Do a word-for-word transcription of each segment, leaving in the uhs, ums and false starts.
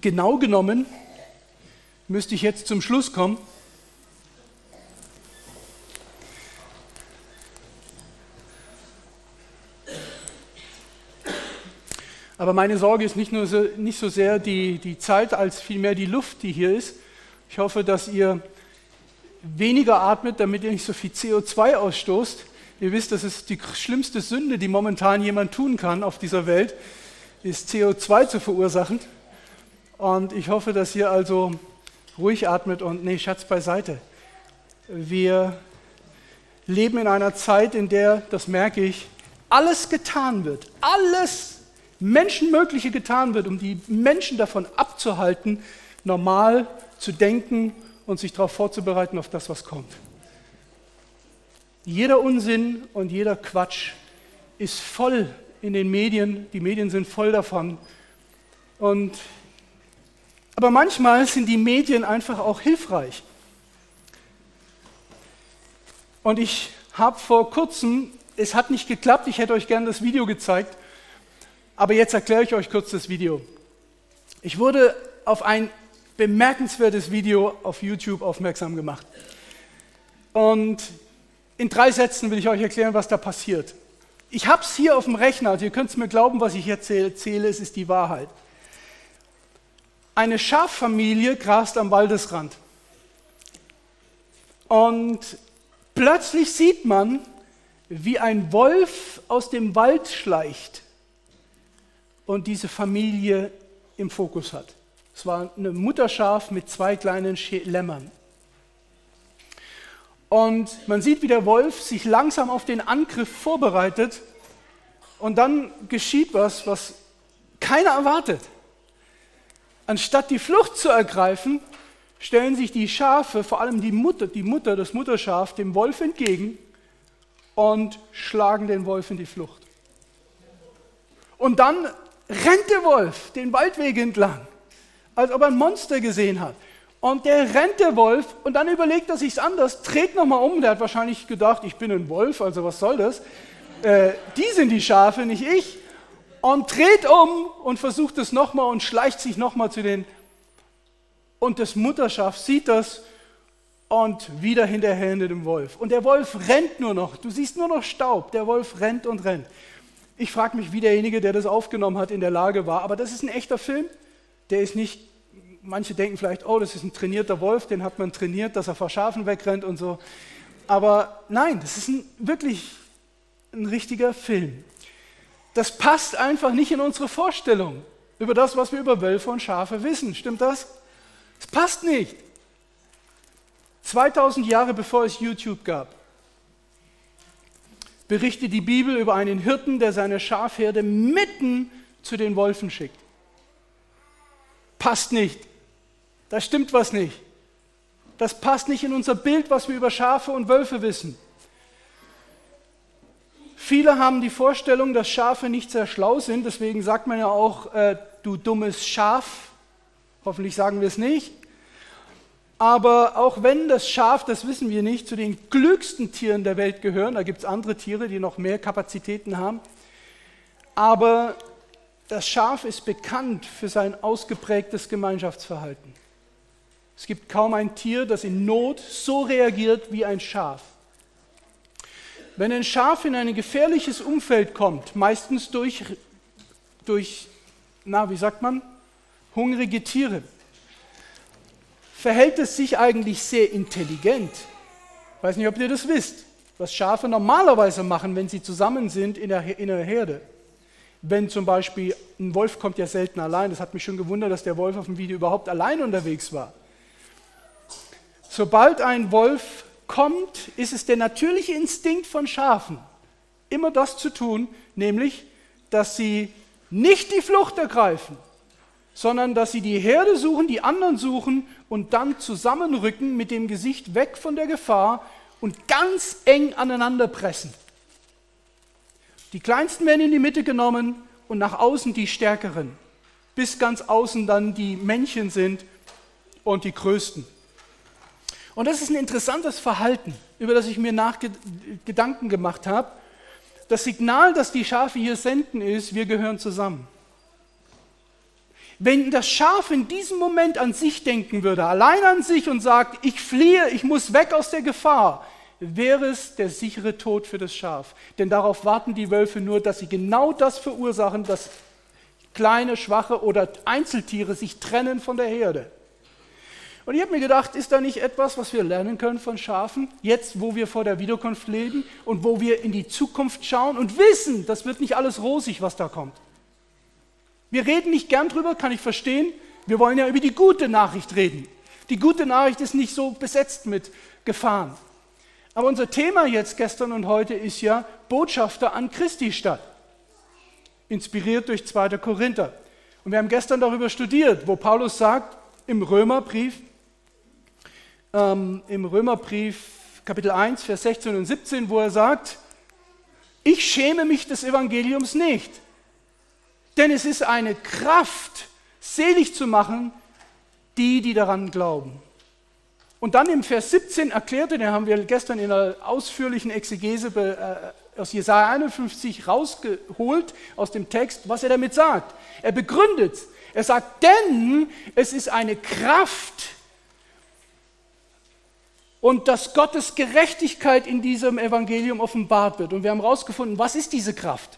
Genau genommen müsste ich jetzt zum Schluss kommen. Aber meine Sorge ist nicht, nur so, nicht so sehr die, die Zeit, als vielmehr die Luft, die hier ist. Ich hoffe, dass ihr weniger atmet, damit ihr nicht so viel C O zwei ausstoßt. Ihr wisst, das ist die schlimmste Sünde, die momentan jemand tun kann auf dieser Welt, ist C O zwei zu verursachen. Und ich hoffe, dass ihr also ruhig atmet und, nee, Schatz beiseite. Wir leben in einer Zeit, in der, das merke ich, alles getan wird, alles Menschenmögliche getan wird, um die Menschen davon abzuhalten, normal zu denken und sich darauf vorzubereiten, auf das, was kommt. Jeder Unsinn und jeder Quatsch ist voll in den Medien, die Medien sind voll davon. Und, aber manchmal sind die Medien einfach auch hilfreich. Und ich habe vor kurzem, es hat nicht geklappt, ich hätte euch gerne das Video gezeigt, aber jetzt erkläre ich euch kurz das Video. Ich wurde auf ein bemerkenswertes Video auf YouTube aufmerksam gemacht. Und in drei Sätzen will ich euch erklären, was da passiert. Ich habe es hier auf dem Rechner, also ihr könnt es mir glauben, was ich erzähle, erzähle, es ist die Wahrheit. Eine Schaffamilie grast am Waldesrand. Und plötzlich sieht man, wie ein Wolf aus dem Wald schleicht und diese Familie im Fokus hat. Es war eine Mutterschaf mit zwei kleinen Lämmern. Und man sieht, wie der Wolf sich langsam auf den Angriff vorbereitet und dann geschieht was, was keiner erwartet. Anstatt die Flucht zu ergreifen, stellen sich die Schafe, vor allem die Mutter, die Mutter, das Mutterschaf, dem Wolf entgegen und schlagen den Wolf in die Flucht. Und dann rennt der Wolf den Waldweg entlang, als ob er ein Monster gesehen hat. Und der rennt der Wolf und dann überlegt er sich's anders, dreht nochmal um. Der hat wahrscheinlich gedacht, ich bin ein Wolf, also was soll das? Äh, die sind die Schafe, nicht ich. Und dreht um und versucht es nochmal und schleicht sich nochmal zu den. Und das Mutterschaf sieht das und wieder hinterher hinter dem Wolf. Und der Wolf rennt nur noch. Du siehst nur noch Staub. Der Wolf rennt und rennt. Ich frage mich, wie derjenige, der das aufgenommen hat, in der Lage war. Aber das ist ein echter Film. Der ist nicht. Manche denken vielleicht, oh, das ist ein trainierter Wolf, den hat man trainiert, dass er vor Schafen wegrennt und so. Aber nein, das ist ein, wirklich ein richtiger Film. Das passt einfach nicht in unsere Vorstellung über das, was wir über Wölfe und Schafe wissen. Stimmt das? Es passt nicht. zweitausend Jahre bevor es YouTube gab, berichtet die Bibel über einen Hirten, der seine Schafherde mitten zu den Wölfen schickt. Passt nicht. Da stimmt was nicht. Das passt nicht in unser Bild, was wir über Schafe und Wölfe wissen. Viele haben die Vorstellung, dass Schafe nicht sehr schlau sind, deswegen sagt man ja auch, äh, du dummes Schaf. Hoffentlich sagen wir es nicht. Aber auch wenn das Schaf, das wissen wir nicht, zu den klügsten Tieren der Welt gehören, da gibt es andere Tiere, die noch mehr Kapazitäten haben, aber das Schaf ist bekannt für sein ausgeprägtes Gemeinschaftsverhalten. Es gibt kaum ein Tier, das in Not so reagiert wie ein Schaf. Wenn ein Schaf in ein gefährliches Umfeld kommt, meistens durch, durch na, wie sagt man, hungrige Tiere, verhält es sich eigentlich sehr intelligent. Ich weiß nicht, ob ihr das wisst, was Schafe normalerweise machen, wenn sie zusammen sind in der, in der Herde. Wenn zum Beispiel, ein Wolf kommt ja selten allein, das hat mich schon gewundert, dass der Wolf auf dem Video überhaupt allein unterwegs war. Sobald ein Wolf kommt, ist es der natürliche Instinkt von Schafen, immer das zu tun, nämlich, dass sie nicht die Flucht ergreifen, sondern dass sie die Herde suchen, die anderen suchen und dann zusammenrücken mit dem Gesicht weg von der Gefahr und ganz eng aneinander pressen. Die Kleinsten werden in die Mitte genommen und nach außen die Stärkeren, bis ganz außen dann die Männchen sind und die Größten. Und das ist ein interessantes Verhalten, über das ich mir nachge- Gedanken gemacht habe. Das Signal, das die Schafe hier senden, ist, wir gehören zusammen. Wenn das Schaf in diesem Moment an sich denken würde, allein an sich und sagt, ich fliehe, ich muss weg aus der Gefahr, wäre es der sichere Tod für das Schaf. Denn darauf warten die Wölfe nur, dass sie genau das verursachen, dass kleine, schwache oder Einzeltiere sich trennen von der Herde. Und ich habe mir gedacht, ist da nicht etwas, was wir lernen können von Schafen, jetzt wo wir vor der Wiederkunft leben und wo wir in die Zukunft schauen und wissen, das wird nicht alles rosig, was da kommt. Wir reden nicht gern drüber, kann ich verstehen. Wir wollen ja über die gute Nachricht reden. Die gute Nachricht ist nicht so besetzt mit Gefahren. Aber unser Thema jetzt gestern und heute ist ja Botschafter an Christi Stadt. Inspiriert durch zweiter Korinther. Und wir haben gestern darüber studiert, wo Paulus sagt, im Römerbrief, ähm, im Römerbrief Kapitel eins, Vers sechzehn und siebzehn, wo er sagt, ich schäme mich des Evangeliums nicht. Denn es ist eine Kraft, selig zu machen, die, die daran glauben. Und dann im Vers siebzehn erklärte, den haben wir gestern in einer ausführlichen Exegese äh, aus Jesaja einundfünfzig rausgeholt, aus dem Text, was er damit sagt. Er begründet, er sagt, denn es ist eine Kraft und dass Gottes Gerechtigkeit in diesem Evangelium offenbart wird. Und wir haben herausgefunden, was ist diese Kraft?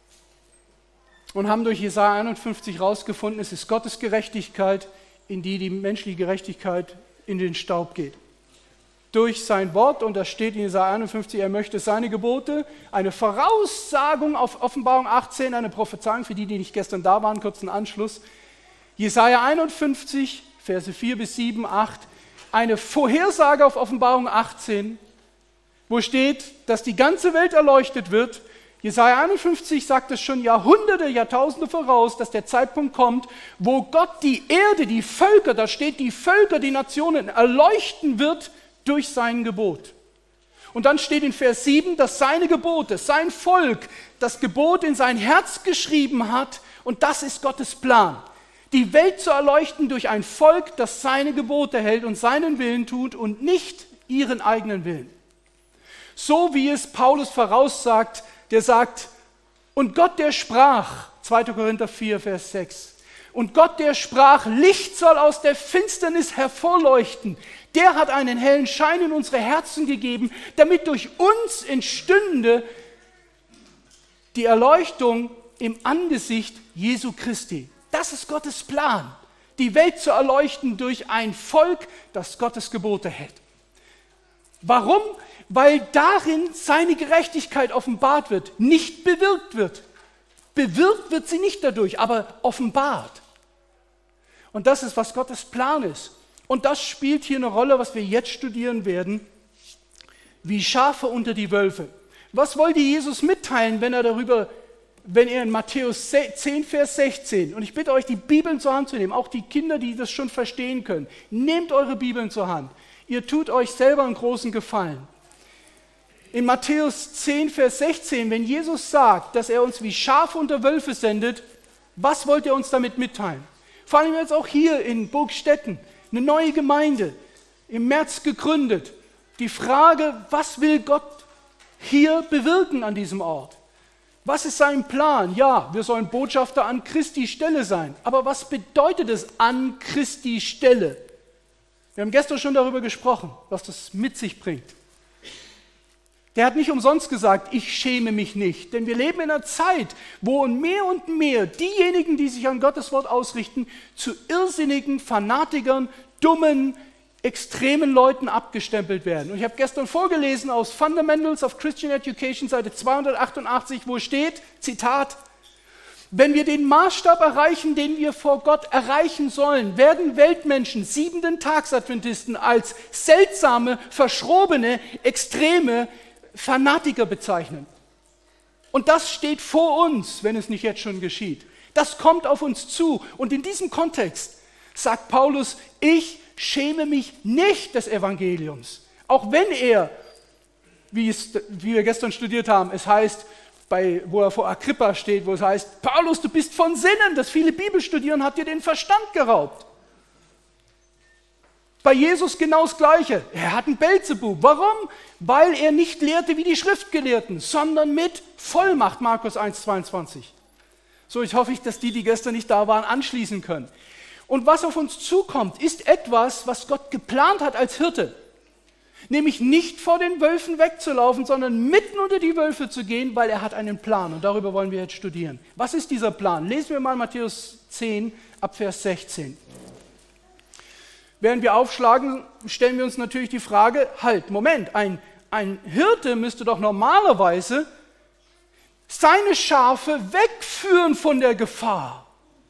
Und haben durch Jesaja einundfünfzig herausgefunden, es ist Gottes Gerechtigkeit, in die die menschliche Gerechtigkeit in den Staub geht. Durch sein Wort, und das steht in Jesaja einundfünfzig, er möchte seine Gebote, eine Voraussagung auf Offenbarung achtzehn, eine Prophezeiung für die, die nicht gestern da waren, kurzen Anschluss. Jesaja einundfünfzig, Verse vier bis sieben, acht, eine Vorhersage auf Offenbarung achtzehn, wo steht, dass die ganze Welt erleuchtet wird. Jesaja einundfünfzig sagt es schon Jahrhunderte, Jahrtausende voraus, dass der Zeitpunkt kommt, wo Gott die Erde, die Völker, da steht die Völker, die Nationen, erleuchten wird durch sein Gebot. Und dann steht in Vers sieben, dass seine Gebote, sein Volk, das Gebot in sein Herz geschrieben hat und das ist Gottes Plan. Die Welt zu erleuchten durch ein Volk, das seine Gebote hält und seinen Willen tut und nicht ihren eigenen Willen. So wie es Paulus voraussagt, der sagt, und Gott, der sprach, zweiter Korinther vier, Vers sechs, und Gott, der sprach, Licht soll aus der Finsternis hervorleuchten, der hat einen hellen Schein in unsere Herzen gegeben, damit durch uns entstünde die Erleuchtung im Angesicht Jesu Christi. Das ist Gottes Plan, die Welt zu erleuchten durch ein Volk, das Gottes Gebote hält. Warum? Weil darin seine Gerechtigkeit offenbart wird, nicht bewirkt wird. Bewirkt wird sie nicht dadurch, aber offenbart. Und das ist, was Gottes Plan ist. Und das spielt hier eine Rolle, was wir jetzt studieren werden, wie Schafe unter die Wölfe. Was wollte Jesus mitteilen, wenn er darüber, wenn er in Matthäus zehn, Vers sechzehn, und ich bitte euch, die Bibeln zur Hand zu nehmen, auch die Kinder, die das schon verstehen können, nehmt eure Bibeln zur Hand. Ihr tut euch selber einen großen Gefallen. In Matthäus zehn, Vers sechzehn, wenn Jesus sagt, dass er uns wie Schafe unter Wölfe sendet, was wollt ihr uns damit mitteilen? Vor allem jetzt auch hier in Burgstetten, eine neue Gemeinde, im März gegründet. Die Frage, was will Gott hier bewirken an diesem Ort? Was ist sein Plan? Ja, wir sollen Botschafter an Christi Stelle sein. Aber was bedeutet es an Christi Stelle? Wir haben gestern schon darüber gesprochen, was das mit sich bringt. Der hat nicht umsonst gesagt, ich schäme mich nicht. Denn wir leben in einer Zeit, wo mehr und mehr diejenigen, die sich an Gottes Wort ausrichten, zu irrsinnigen, Fanatikern, dummen, extremen Leuten abgestempelt werden. Und ich habe gestern vorgelesen aus Fundamentals of Christian Education, Seite zweihundertachtundachtzig, wo steht, Zitat, wenn wir den Maßstab erreichen, den wir vor Gott erreichen sollen, werden Weltmenschen, Siebenten-Tags-Adventisten als seltsame, verschrobene, extreme Fanatiker bezeichnen. Und das steht vor uns, wenn es nicht jetzt schon geschieht. Das kommt auf uns zu. Und in diesem Kontext sagt Paulus, ich schäme mich nicht des Evangeliums. Auch wenn er, wie, es, wie wir gestern studiert haben, es heißt, bei, wo er vor Agrippa steht, wo es heißt, Paulus, du bist von Sinnen, das viele Bibel studieren hat dir den Verstand geraubt. Bei Jesus genau das Gleiche. Er hat einen Beelzebub. Warum? Weil er nicht lehrte wie die Schriftgelehrten, sondern mit Vollmacht, Markus eins, zweiundzwanzig. So, ich hoffe, dass die, die gestern nicht da waren, anschließen können. Und was auf uns zukommt, ist etwas, was Gott geplant hat als Hirte. Nämlich nicht vor den Wölfen wegzulaufen, sondern mitten unter die Wölfe zu gehen, weil er hat einen Plan. Und darüber wollen wir jetzt studieren. Was ist dieser Plan? Lesen wir mal Matthäus zehn, ab Vers sechzehn. Während wir aufschlagen, stellen wir uns natürlich die Frage, halt, Moment, ein, ein Hirte müsste doch normalerweise seine Schafe wegführen von der Gefahr.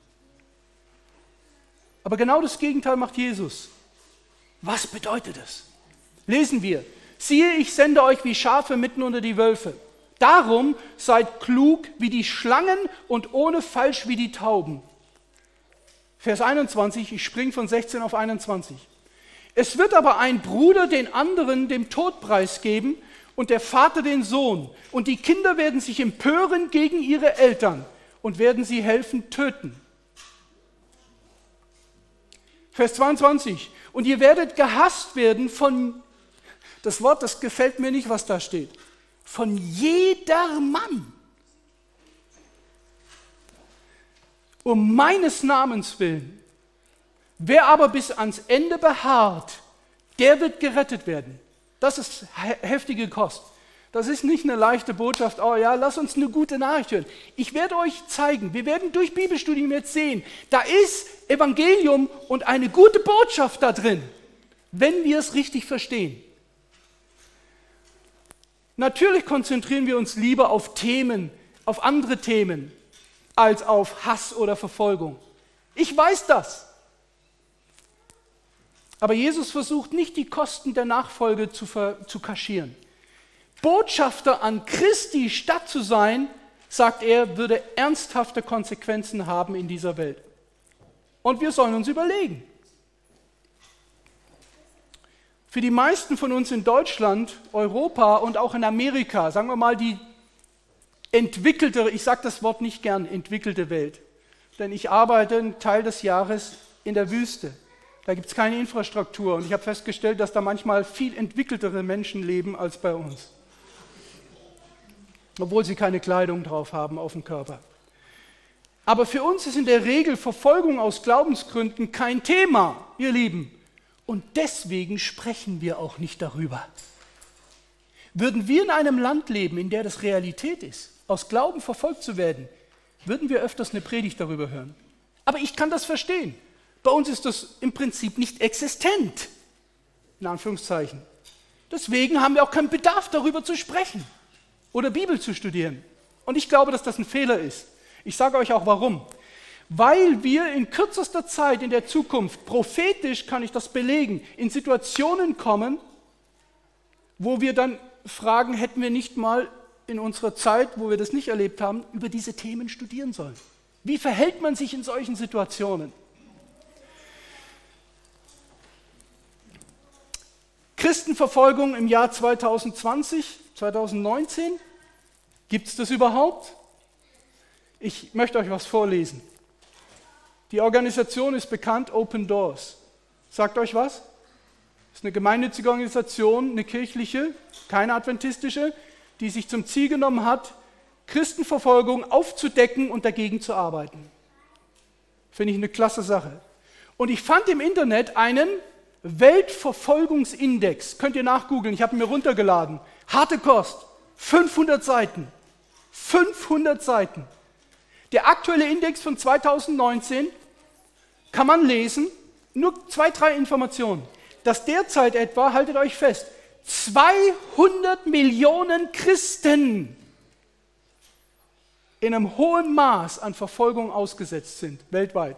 Aber genau das Gegenteil macht Jesus. Was bedeutet es? Lesen wir, siehe, ich sende euch wie Schafe mitten unter die Wölfe. Darum seid klug wie die Schlangen und ohne Falsch wie die Tauben. Vers einundzwanzig, ich springe von sechzehn auf einundzwanzig. Es wird aber ein Bruder den anderen dem Tod preisgeben und der Vater den Sohn. Und die Kinder werden sich empören gegen ihre Eltern und werden sie helfen töten. Vers zweiundzwanzig, und ihr werdet gehasst werden von, das Wort, das gefällt mir nicht, was da steht, von jedermann. Um meines Namens willen. Wer aber bis ans Ende beharrt, der wird gerettet werden. Das ist heftige Kost. Das ist nicht eine leichte Botschaft, oh ja, lass uns eine gute Nachricht hören. Ich werde euch zeigen, wir werden durch Bibelstudien jetzt sehen, da ist Evangelium und eine gute Botschaft da drin, wenn wir es richtig verstehen. Natürlich konzentrieren wir uns lieber auf Themen, auf andere Themen, als auf Hass oder Verfolgung. Ich weiß das. Aber Jesus versucht nicht, die Kosten der Nachfolge zu, ver- zu kaschieren. Botschafter an Christi Stadt zu sein, sagt er, würde ernsthafte Konsequenzen haben in dieser Welt. Und wir sollen uns überlegen. Für die meisten von uns in Deutschland, Europa und auch in Amerika, sagen wir mal die entwickelte, ich sage das Wort nicht gern, entwickelte Welt, denn ich arbeite einen Teil des Jahres in der Wüste. Da gibt es keine Infrastruktur und ich habe festgestellt, dass da manchmal viel entwickeltere Menschen leben als bei uns. Obwohl sie keine Kleidung drauf haben auf dem Körper. Aber für uns ist in der Regel Verfolgung aus Glaubensgründen kein Thema, ihr Lieben. Und deswegen sprechen wir auch nicht darüber. Würden wir in einem Land leben, in der das Realität ist, aus Glauben verfolgt zu werden, würden wir öfters eine Predigt darüber hören. Aber ich kann das verstehen. Bei uns ist das im Prinzip nicht existent, in Anführungszeichen. Deswegen haben wir auch keinen Bedarf, darüber zu sprechen oder Bibel zu studieren. Und ich glaube, dass das ein Fehler ist. Ich sage euch auch warum. Weil wir in kürzester Zeit in der Zukunft, prophetisch kann ich das belegen, in Situationen kommen, wo wir dann fragen, hätten wir nicht mal in unserer Zeit, wo wir das nicht erlebt haben, über diese Themen studieren sollen. Wie verhält man sich in solchen Situationen? Christenverfolgung im Jahr zwanzig zwanzig, zwanzig neunzehn, gibt es das überhaupt? Ich möchte euch was vorlesen. Die Organisation ist bekannt, Open Doors. Sagt euch was? Das ist eine gemeinnützige Organisation, eine kirchliche, keine adventistische, die sich zum Ziel genommen hat, Christenverfolgung aufzudecken und dagegen zu arbeiten. Finde ich eine klasse Sache. Und ich fand im Internet einen Weltverfolgungsindex. Könnt ihr nachgoogeln, ich habe ihn mir runtergeladen. Harte Kost, fünfhundert Seiten. fünfhundert Seiten. Der aktuelle Index von zwanzig neunzehn kann man lesen, nur zwei, drei Informationen. Dass derzeit etwa, haltet euch fest, zweihundert Millionen Christen in einem hohen Maß an Verfolgung ausgesetzt sind, weltweit.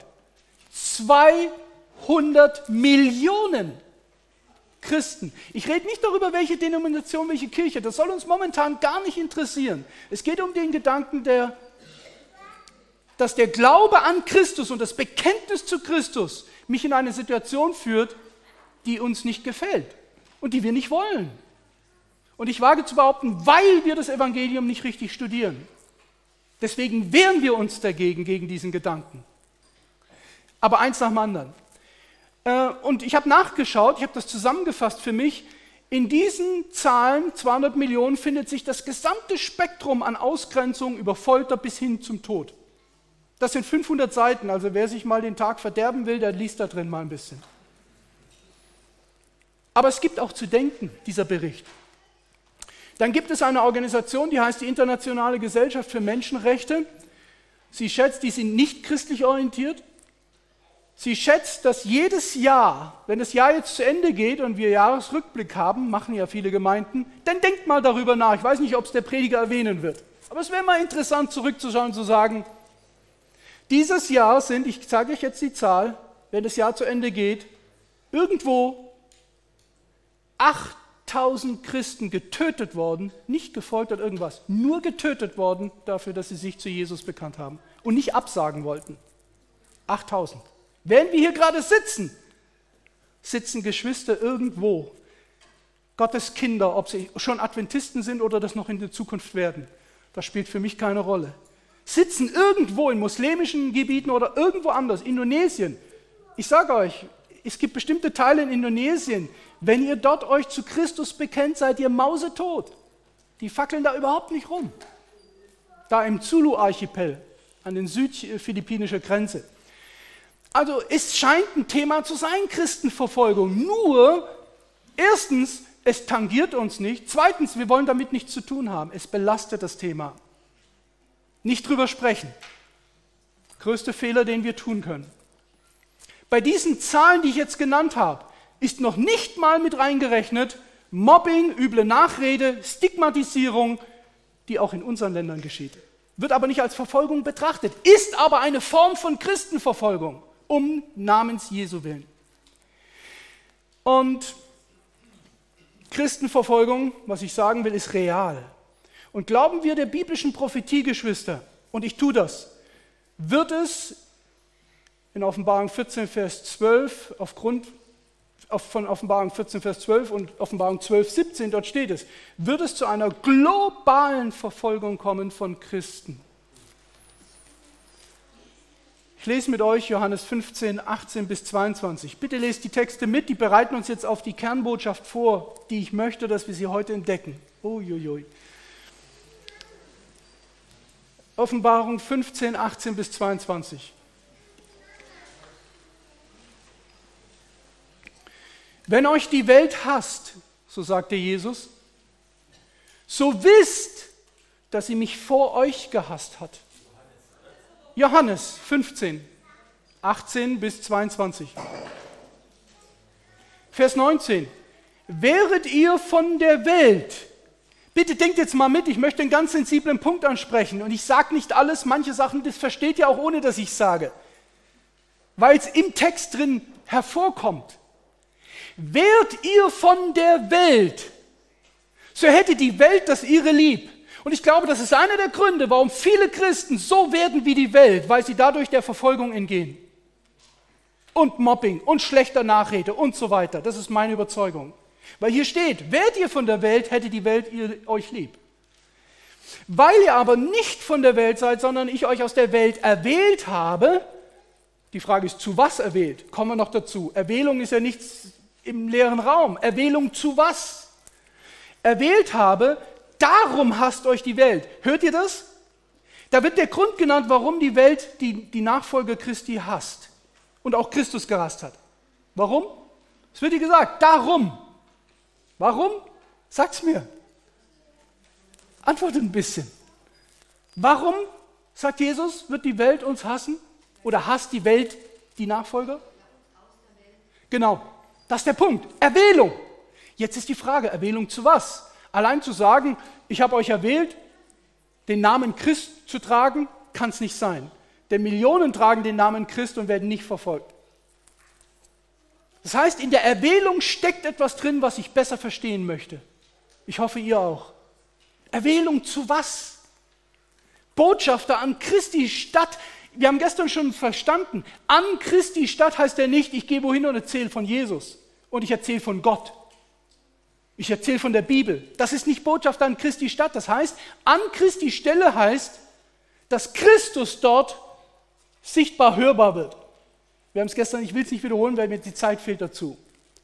zweihundert Millionen Christen. Ich rede nicht darüber, welche Denomination, welche Kirche, das soll uns momentan gar nicht interessieren. Es geht um den Gedanken, der, dass der Glaube an Christus und das Bekenntnis zu Christus mich in eine Situation führt, die uns nicht gefällt und die wir nicht wollen. Und ich wage zu behaupten, weil wir das Evangelium nicht richtig studieren. Deswegen wehren wir uns dagegen, gegen diesen Gedanken. Aber eins nach dem anderen. Und ich habe nachgeschaut, ich habe das zusammengefasst für mich. In diesen Zahlen, zweihundert Millionen, findet sich das gesamte Spektrum an Ausgrenzung über Folter bis hin zum Tod. Das sind fünfhundert Seiten, also wer sich mal den Tag verderben will, der liest da drin mal ein bisschen. Aber es gibt auch zu denken, dieser Bericht. Dann gibt es eine Organisation, die heißt die Internationale Gesellschaft für Menschenrechte. Sie schätzt, die sind nicht christlich orientiert. Sie schätzt, dass jedes Jahr, wenn das Jahr jetzt zu Ende geht und wir Jahresrückblick haben, machen ja viele Gemeinden, dann denkt mal darüber nach. Ich weiß nicht, ob es der Prediger erwähnen wird. Aber es wäre mal interessant, zurückzuschauen und zu sagen, dieses Jahr sind, ich sage euch jetzt die Zahl, wenn das Jahr zu Ende geht, irgendwo achttausend Christen getötet worden, nicht gefoltert irgendwas, nur getötet worden dafür, dass sie sich zu Jesus bekannt haben und nicht absagen wollten. achttausend. Während wir hier gerade sitzen, sitzen Geschwister irgendwo, Gottes Kinder, ob sie schon Adventisten sind oder das noch in der Zukunft werden, das spielt für mich keine Rolle, sitzen irgendwo in muslimischen Gebieten oder irgendwo anders, Indonesien. Ich sage euch, es gibt bestimmte Teile in Indonesien, wenn ihr dort euch zu Christus bekennt, seid ihr mausetot. Die fackeln da überhaupt nicht rum. Da im Zulu-Archipel, an den südphilippinischen Grenze. Also es scheint ein Thema zu sein, Christenverfolgung. Nur, erstens, es tangiert uns nicht. Zweitens, wir wollen damit nichts zu tun haben. Es belastet das Thema. Nicht drüber sprechen. Größte Fehler, den wir tun können. Bei diesen Zahlen, die ich jetzt genannt habe, ist noch nicht mal mit reingerechnet Mobbing, üble Nachrede, Stigmatisierung, die auch in unseren Ländern geschieht. Wird aber nicht als Verfolgung betrachtet, ist aber eine Form von Christenverfolgung, um namens Jesu willen. Und Christenverfolgung, was ich sagen will, ist real. Und glauben wir der biblischen Prophetie, Geschwister, und ich tue das, wird es in Offenbarung vierzehn, Vers zwölf, aufgrund von Offenbarung vierzehn, Vers zwölf und Offenbarung zwölf, siebzehn, dort steht es, wird es zu einer globalen Verfolgung kommen von Christen. Ich lese mit euch Johannes fünfzehn, achtzehn bis zweiundzwanzig. Bitte lest die Texte mit, die bereiten uns jetzt auf die Kernbotschaft vor, die ich möchte, dass wir sie heute entdecken. Uiuiui. Offenbarung fünfzehn, achtzehn bis zweiundzwanzig. Wenn euch die Welt hasst, so sagte Jesus, so wisst, dass sie mich vor euch gehasst hat. Johannes fünfzehn, achtzehn bis zweiundzwanzig. Vers neunzehn. Wäret ihr von der Welt, bitte denkt jetzt mal mit, ich möchte einen ganz sensiblen Punkt ansprechen und ich sage nicht alles, manche Sachen, das versteht ihr auch ohne, dass ich es sage, weil es im Text drin hervorkommt. Wärt ihr von der Welt, so hätte die Welt das ihre lieb. Und ich glaube, das ist einer der Gründe, warum viele Christen so werden wie die Welt, weil sie dadurch der Verfolgung entgehen. Und Mobbing und schlechter Nachrede und so weiter. Das ist meine Überzeugung. Weil hier steht, wärt ihr von der Welt, hätte die Welt ihr, euch lieb. Weil ihr aber nicht von der Welt seid, sondern ich euch aus der Welt erwählt habe, die Frage ist, zu was erwählt? Kommen wir noch dazu. Erwählung ist ja nichts im leeren Raum. Erwählung zu was? Erwählt habe, darum hasst euch die Welt. Hört ihr das? Da wird der Grund genannt, warum die Welt die, die Nachfolger Christi hasst und auch Christus gehasst hat. Warum? Es wird dir gesagt, darum. Warum? Sag's mir. Antwortet ein bisschen. Warum, sagt Jesus, wird die Welt uns hassen? Oder hasst die Welt die Nachfolger? Genau, das ist der Punkt. Erwählung. Jetzt ist die Frage, Erwählung zu was? Allein zu sagen, ich habe euch erwählt, den Namen Christ zu tragen, kann es nicht sein. Denn Millionen tragen den Namen Christ und werden nicht verfolgt. Das heißt, in der Erwählung steckt etwas drin, was ich besser verstehen möchte. Ich hoffe, ihr auch. Erwählung zu was? Botschafter an Christi Stadt. Wir haben gestern schon verstanden, an Christi Stadt heißt ja nicht, ich gehe wohin und erzähle von Jesus und ich erzähle von Gott. Ich erzähle von der Bibel. Das ist nicht Botschafter an Christi Stadt. Das heißt, an Christi Stelle heißt, dass Christus dort sichtbar hörbar wird. Wir haben es gestern, ich will es nicht wiederholen, weil mir die Zeit fehlt dazu.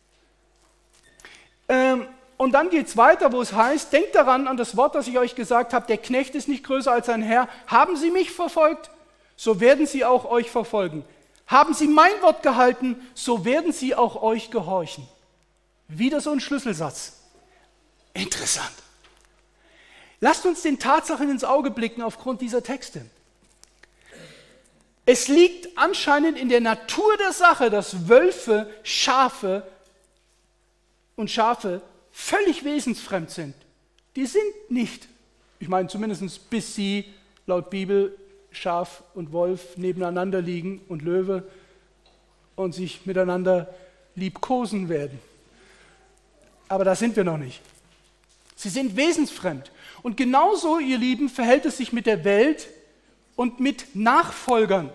Ähm, und dann geht es weiter, wo es heißt, denkt daran an das Wort, das ich euch gesagt habe, der Knecht ist nicht größer als sein Herr. Haben sie mich verfolgt, so werden sie auch euch verfolgen. Haben sie mein Wort gehalten, so werden sie auch euch gehorchen. Wieder so ein Schlüsselsatz. Interessant. Lasst uns den Tatsachen ins Auge blicken aufgrund dieser Texte. Es liegt anscheinend in der Natur der Sache, dass Wölfe, Schafe und Schafe völlig wesensfremd sind. Die sind nicht, ich meine zumindest bis sie laut Bibel Schaf und Wolf nebeneinander liegen und Löwe und sich miteinander liebkosen werden. Aber da sind wir noch nicht. Sie sind wesensfremd. Und genauso, ihr Lieben, verhält es sich mit der Welt und mit Nachfolgern.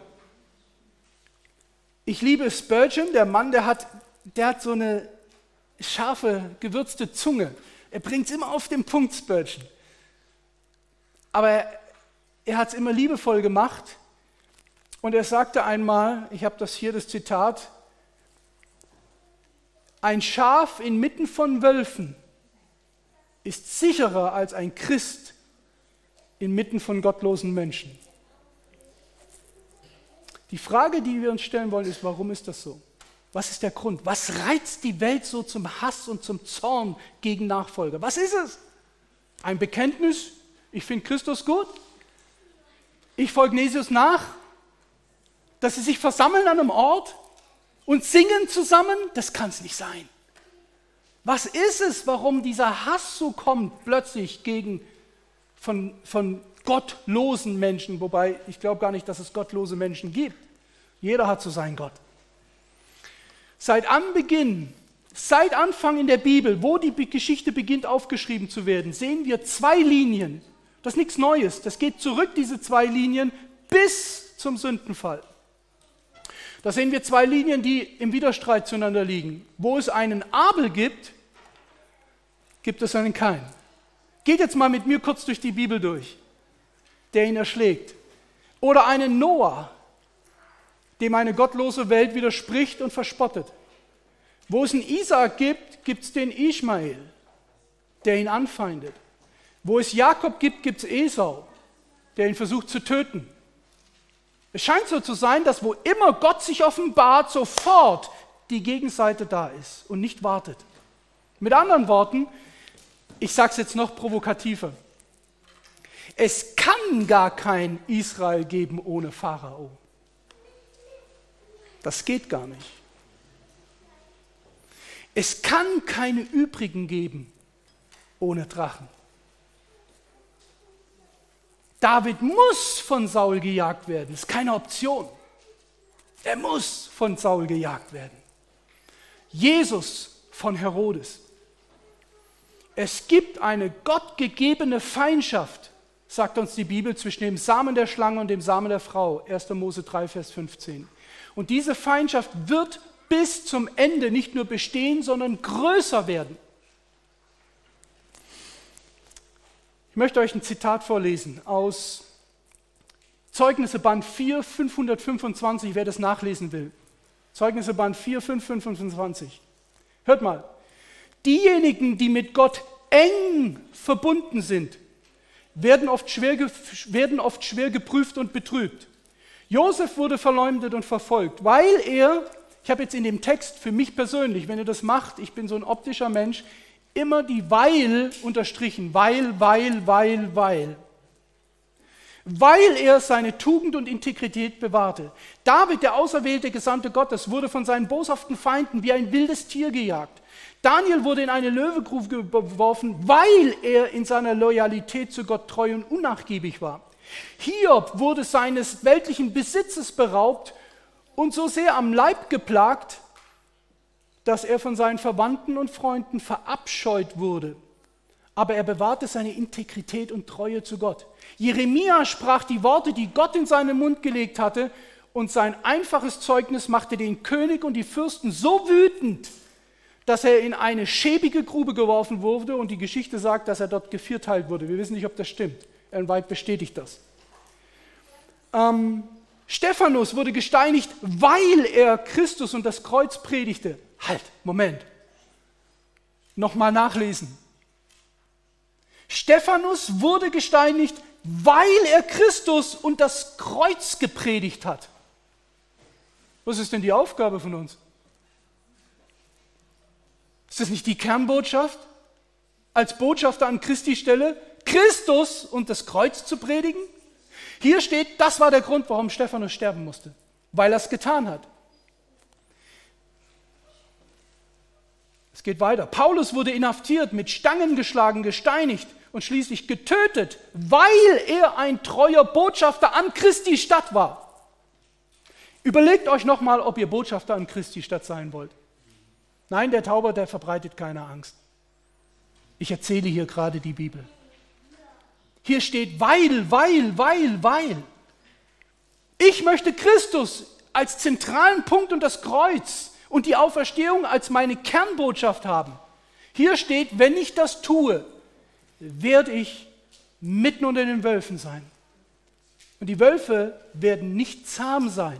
Ich liebe Spurgeon, der Mann, der hat, der hat so eine scharfe, gewürzte Zunge. Er bringt es immer auf den Punkt, Spurgeon. Aber er, er hat es immer liebevoll gemacht. Und er sagte einmal, ich habe das hier, das Zitat, ein Schaf inmitten von Wölfen ist sicherer als ein Christ inmitten von gottlosen Menschen. Die Frage, die wir uns stellen wollen, ist, warum ist das so? Was ist der Grund? Was reizt die Welt so zum Hass und zum Zorn gegen Nachfolger? Was ist es? Ein Bekenntnis, ich finde Christus gut, ich folge Jesus nach, dass sie sich versammeln an einem Ort und singen zusammen? Das kann es nicht sein. Was ist es, warum dieser Hass so kommt, plötzlich gegen von, von gottlosen Menschen? Wobei, ich glaube gar nicht, dass es gottlose Menschen gibt. Jeder hat so seinen Gott. Seit Anbeginn, seit Anfang in der Bibel, wo die Geschichte beginnt aufgeschrieben zu werden, sehen wir zwei Linien. Das ist nichts Neues. Das geht zurück, diese zwei Linien, bis zum Sündenfall. Da sehen wir zwei Linien, die im Widerstreit zueinander liegen. Wo es einen Abel gibt, gibt es einen Kain. Geht jetzt mal mit mir kurz durch die Bibel durch, der ihn erschlägt. Oder einen Noah, dem eine gottlose Welt widerspricht und verspottet. Wo es einen Isaak gibt, gibt es den Ismael, der ihn anfeindet. Wo es Jakob gibt, gibt es Esau, der ihn versucht zu töten. Es scheint so zu sein, dass wo immer Gott sich offenbart, sofort die Gegenseite da ist und nicht wartet. Mit anderen Worten, ich sage es jetzt noch provokativer, es kann gar kein Israel geben ohne Pharao. Das geht gar nicht. Es kann keine übrigen geben ohne Drachen. David muss von Saul gejagt werden, das ist keine Option. Er muss von Saul gejagt werden. Jesus von Herodes. Es gibt eine gottgegebene Feindschaft, sagt uns die Bibel, zwischen dem Samen der Schlange und dem Samen der Frau. erster Mose drei, Vers fünfzehn. Und diese Feindschaft wird bis zum Ende nicht nur bestehen, sondern größer werden. Ich möchte euch ein Zitat vorlesen aus Zeugnisse Band vier, fünfhundertfünfundzwanzig, wer das nachlesen will. Zeugnisse Band vier, fünfhundertfünfundzwanzig. Hört mal. Diejenigen, die mit Gott eng verbunden sind, werden oft schwer, werden oft schwer geprüft und betrübt. Josef wurde verleumdet und verfolgt, weil er, ich habe jetzt in dem Text für mich persönlich, wenn ihr das macht, ich bin so ein optischer Mensch, immer die weil unterstrichen, weil, weil, weil, weil. Weil er seine Tugend und Integrität bewahrte. David, der auserwählte Gesandte Gottes, wurde von seinen boshaften Feinden wie ein wildes Tier gejagt. Daniel wurde in eine Löwengrube geworfen, weil er in seiner Loyalität zu Gott treu und unnachgiebig war. Hiob wurde seines weltlichen Besitzes beraubt und so sehr am Leib geplagt, dass er von seinen Verwandten und Freunden verabscheut wurde. Aber er bewahrte seine Integrität und Treue zu Gott. Jeremia sprach die Worte, die Gott in seinen Mund gelegt hatte, und sein einfaches Zeugnis machte den König und die Fürsten so wütend, dass er in eine schäbige Grube geworfen wurde und die Geschichte sagt, dass er dort gevierteilt wurde. Wir wissen nicht, ob das stimmt. Ellen White bestätigt das. Ähm, Stephanus wurde gesteinigt, weil er Christus und das Kreuz predigte. Halt, Moment. Nochmal nachlesen. Stephanus wurde gesteinigt, weil er Christus und das Kreuz gepredigt hat. Was ist denn die Aufgabe von uns? Ist das nicht die Kernbotschaft? Als Botschafter an Christi Stelle, Christus und das Kreuz zu predigen? Hier steht, das war der Grund, warum Stephanus sterben musste, weil er es getan hat. Es geht weiter. Paulus wurde inhaftiert, mit Stangen geschlagen, gesteinigt und schließlich getötet, weil er ein treuer Botschafter an Christi Stadt war. Überlegt euch nochmal, ob ihr Botschafter an Christi Stadt sein wollt. Nein, der Tauber, der verbreitet keine Angst. Ich erzähle hier gerade die Bibel. Hier steht, weil, weil, weil, weil. Ich möchte Christus als zentralen Punkt und das Kreuz und die Auferstehung als meine Kernbotschaft haben. Hier steht, wenn ich das tue, werde ich mitten unter den Wölfen sein. Und die Wölfe werden nicht zahm sein.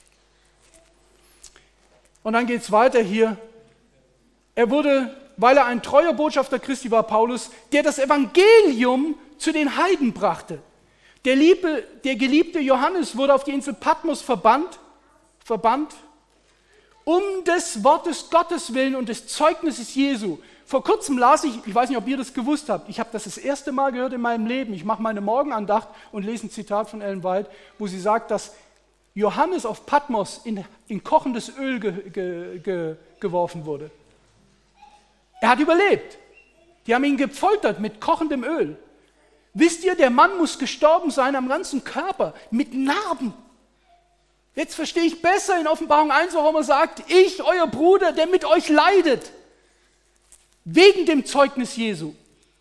Und dann geht es weiter hier. Er wurde, weil er ein treuer Botschafter Christi war, Paulus, der das Evangelium zu den Heiden brachte. Der, liebe, der geliebte Johannes wurde auf die Insel Patmos verbannt, verbannt, um des Wortes Gottes willen und des Zeugnisses Jesu. Vor kurzem las ich, ich weiß nicht, ob ihr das gewusst habt, ich habe das das erste Mal gehört in meinem Leben. Ich mache meine Morgenandacht und lese ein Zitat von Ellen White, wo sie sagt, dass Johannes auf Patmos in, in kochendes Öl ge, ge, ge, geworfen wurde. Er hat überlebt. Die haben ihn gefoltert mit kochendem Öl. Wisst ihr, der Mann muss gestorben sein am ganzen Körper, mit Narben. Jetzt verstehe ich besser in Offenbarung eins, warum er sagt, ich, euer Bruder, der mit euch leidet, wegen dem Zeugnis Jesu.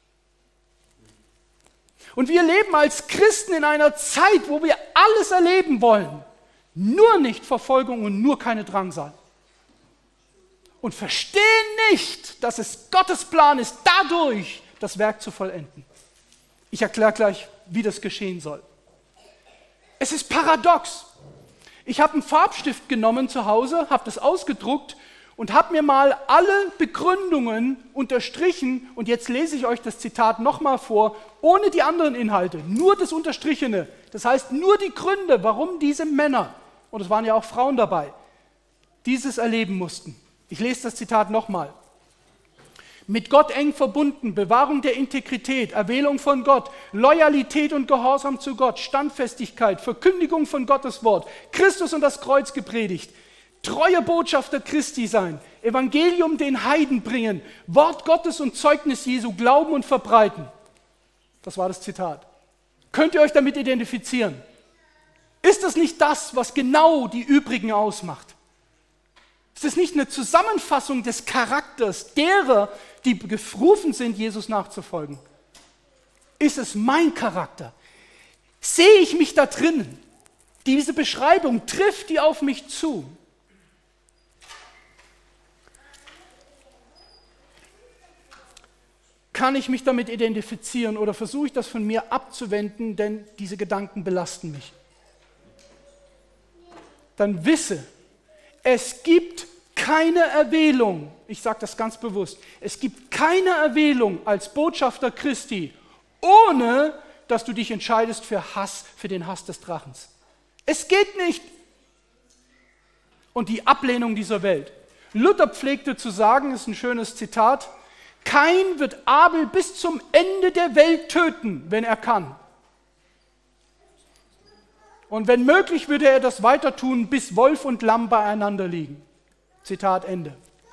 Und wir leben als Christen in einer Zeit, wo wir alles erleben wollen, nur nicht Verfolgung und nur keine Drangsal. Und verstehen nicht, dass es Gottes Plan ist, dadurch das Werk zu vollenden. Ich erkläre gleich, wie das geschehen soll. Es ist paradox. Ich habe einen Farbstift genommen zu Hause, habe das ausgedruckt und habe mir mal alle Begründungen unterstrichen und jetzt lese ich euch das Zitat nochmal vor, ohne die anderen Inhalte, nur das Unterstrichene. Das heißt, nur die Gründe, warum diese Männer, und es waren ja auch Frauen dabei, dieses erleben mussten. Ich lese das Zitat nochmal. Mit Gott eng verbunden, Bewahrung der Integrität, Erwählung von Gott, Loyalität und Gehorsam zu Gott, Standfestigkeit, Verkündigung von Gottes Wort, Christus und das Kreuz gepredigt, treue Botschafter Christi sein, Evangelium den Heiden bringen, Wort Gottes und Zeugnis Jesu glauben und verbreiten. Das war das Zitat. Könnt ihr euch damit identifizieren? Ist das nicht das, was genau die übrigen ausmacht? Ist das nicht eine Zusammenfassung des Charakters derer, die gerufen sind, Jesus nachzufolgen? Ist es mein Charakter? Sehe ich mich da drinnen? Diese Beschreibung, trifft die auf mich zu? Kann ich mich damit identifizieren oder versuche ich das von mir abzuwenden, denn diese Gedanken belasten mich? Dann wisse, es gibt keine Erwählung, ich sage das ganz bewusst, es gibt keine Erwählung als Botschafter Christi, ohne dass du dich entscheidest für Hass, für den Hass des Drachens. Es geht nicht. Und die Ablehnung dieser Welt. Luther pflegte zu sagen, ist ein schönes Zitat, Kain wird Abel bis zum Ende der Welt töten, wenn er kann. Und wenn möglich, würde er das weiter tun, bis Wolf und Lamm beieinander liegen. Zitat Ende.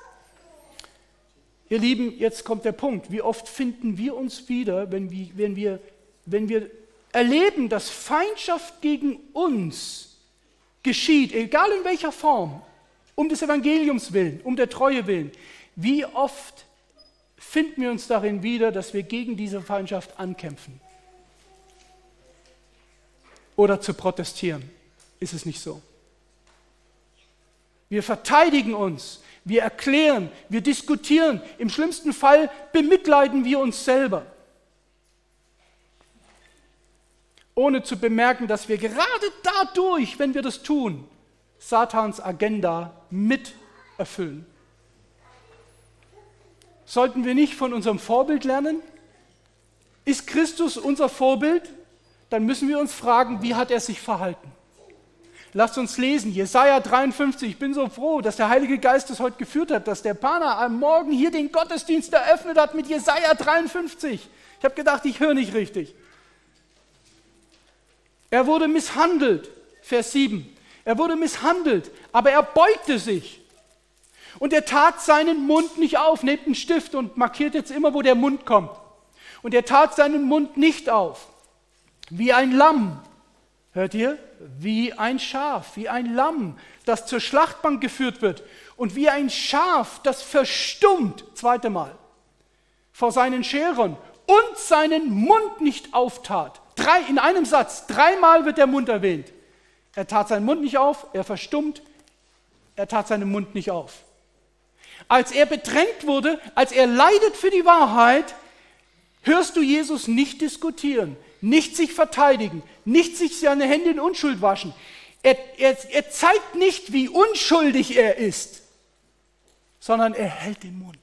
Ihr Lieben, jetzt kommt der Punkt. Wie oft finden wir uns wieder, wenn wir, wenn wir, wenn wir erleben, dass Feindschaft gegen uns geschieht, egal in welcher Form, um des Evangeliums willen, um der Treue willen. Wie oft finden wir uns darin wieder, dass wir gegen diese Feindschaft ankämpfen? Oder zu protestieren. Ist es nicht so? Wir verteidigen uns, wir erklären, wir diskutieren. Im schlimmsten Fall bemitleiden wir uns selber. Ohne zu bemerken, dass wir gerade dadurch, wenn wir das tun, Satans Agenda mit erfüllen. Sollten wir nicht von unserem Vorbild lernen? Ist Christus unser Vorbild? dann müssen wir uns fragen, wie hat er sich verhalten? Lasst uns lesen, Jesaja dreiundfünfzig. Ich bin so froh, dass der Heilige Geist es heute geführt hat, dass der Pana am Morgen hier den Gottesdienst eröffnet hat mit Jesaja dreiundfünfzig. Ich habe gedacht, ich höre nicht richtig. Er wurde misshandelt, Vers sieben. Er wurde misshandelt, aber er beugte sich. Und er tat seinen Mund nicht auf. Nehmt einen Stift und markiert jetzt immer, wo der Mund kommt. Und er tat seinen Mund nicht auf. Wie ein Lamm. Hört ihr? Wie ein Schaf, wie ein Lamm, das zur Schlachtbank geführt wird. Und wie ein Schaf, das verstummt, zweite Mal, vor seinen Scherern und seinen Mund nicht auftat. Drei, in einem Satz, dreimal wird der Mund erwähnt. Er tat seinen Mund nicht auf, er verstummt, er tat seinen Mund nicht auf. Als er bedrängt wurde, als er leidet für die Wahrheit, hörst du Jesus nicht diskutieren, nicht sich verteidigen, nicht sich seine Hände in Unschuld waschen. Er, er, er zeigt nicht, wie unschuldig er ist, sondern er hält den Mund.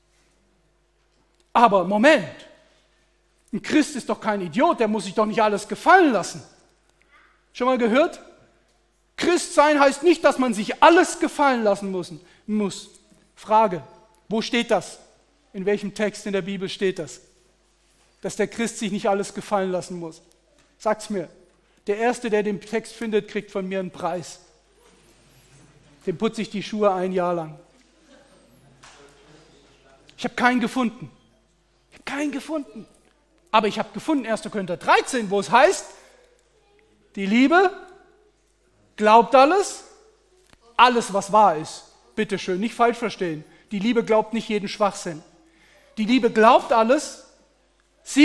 Aber Moment, ein Christ ist doch kein Idiot, der muss sich doch nicht alles gefallen lassen. Schon mal gehört? Christ sein heißt nicht, dass man sich alles gefallen lassen muss. muss. Frage, wo steht das? In welchem Text in der Bibel steht das? Dass der Christ sich nicht alles gefallen lassen muss. Sagt's mir. Der Erste, der den Text findet, kriegt von mir einen Preis. Dem putze ich die Schuhe ein Jahr lang. Ich habe keinen gefunden. Ich habe keinen gefunden. Aber ich habe gefunden, erster Korinther dreizehn, wo es heißt, die Liebe glaubt alles, alles, was wahr ist. Bitte schön, nicht falsch verstehen. Die Liebe glaubt nicht jeden Schwachsinn. Die Liebe glaubt alles. Sie?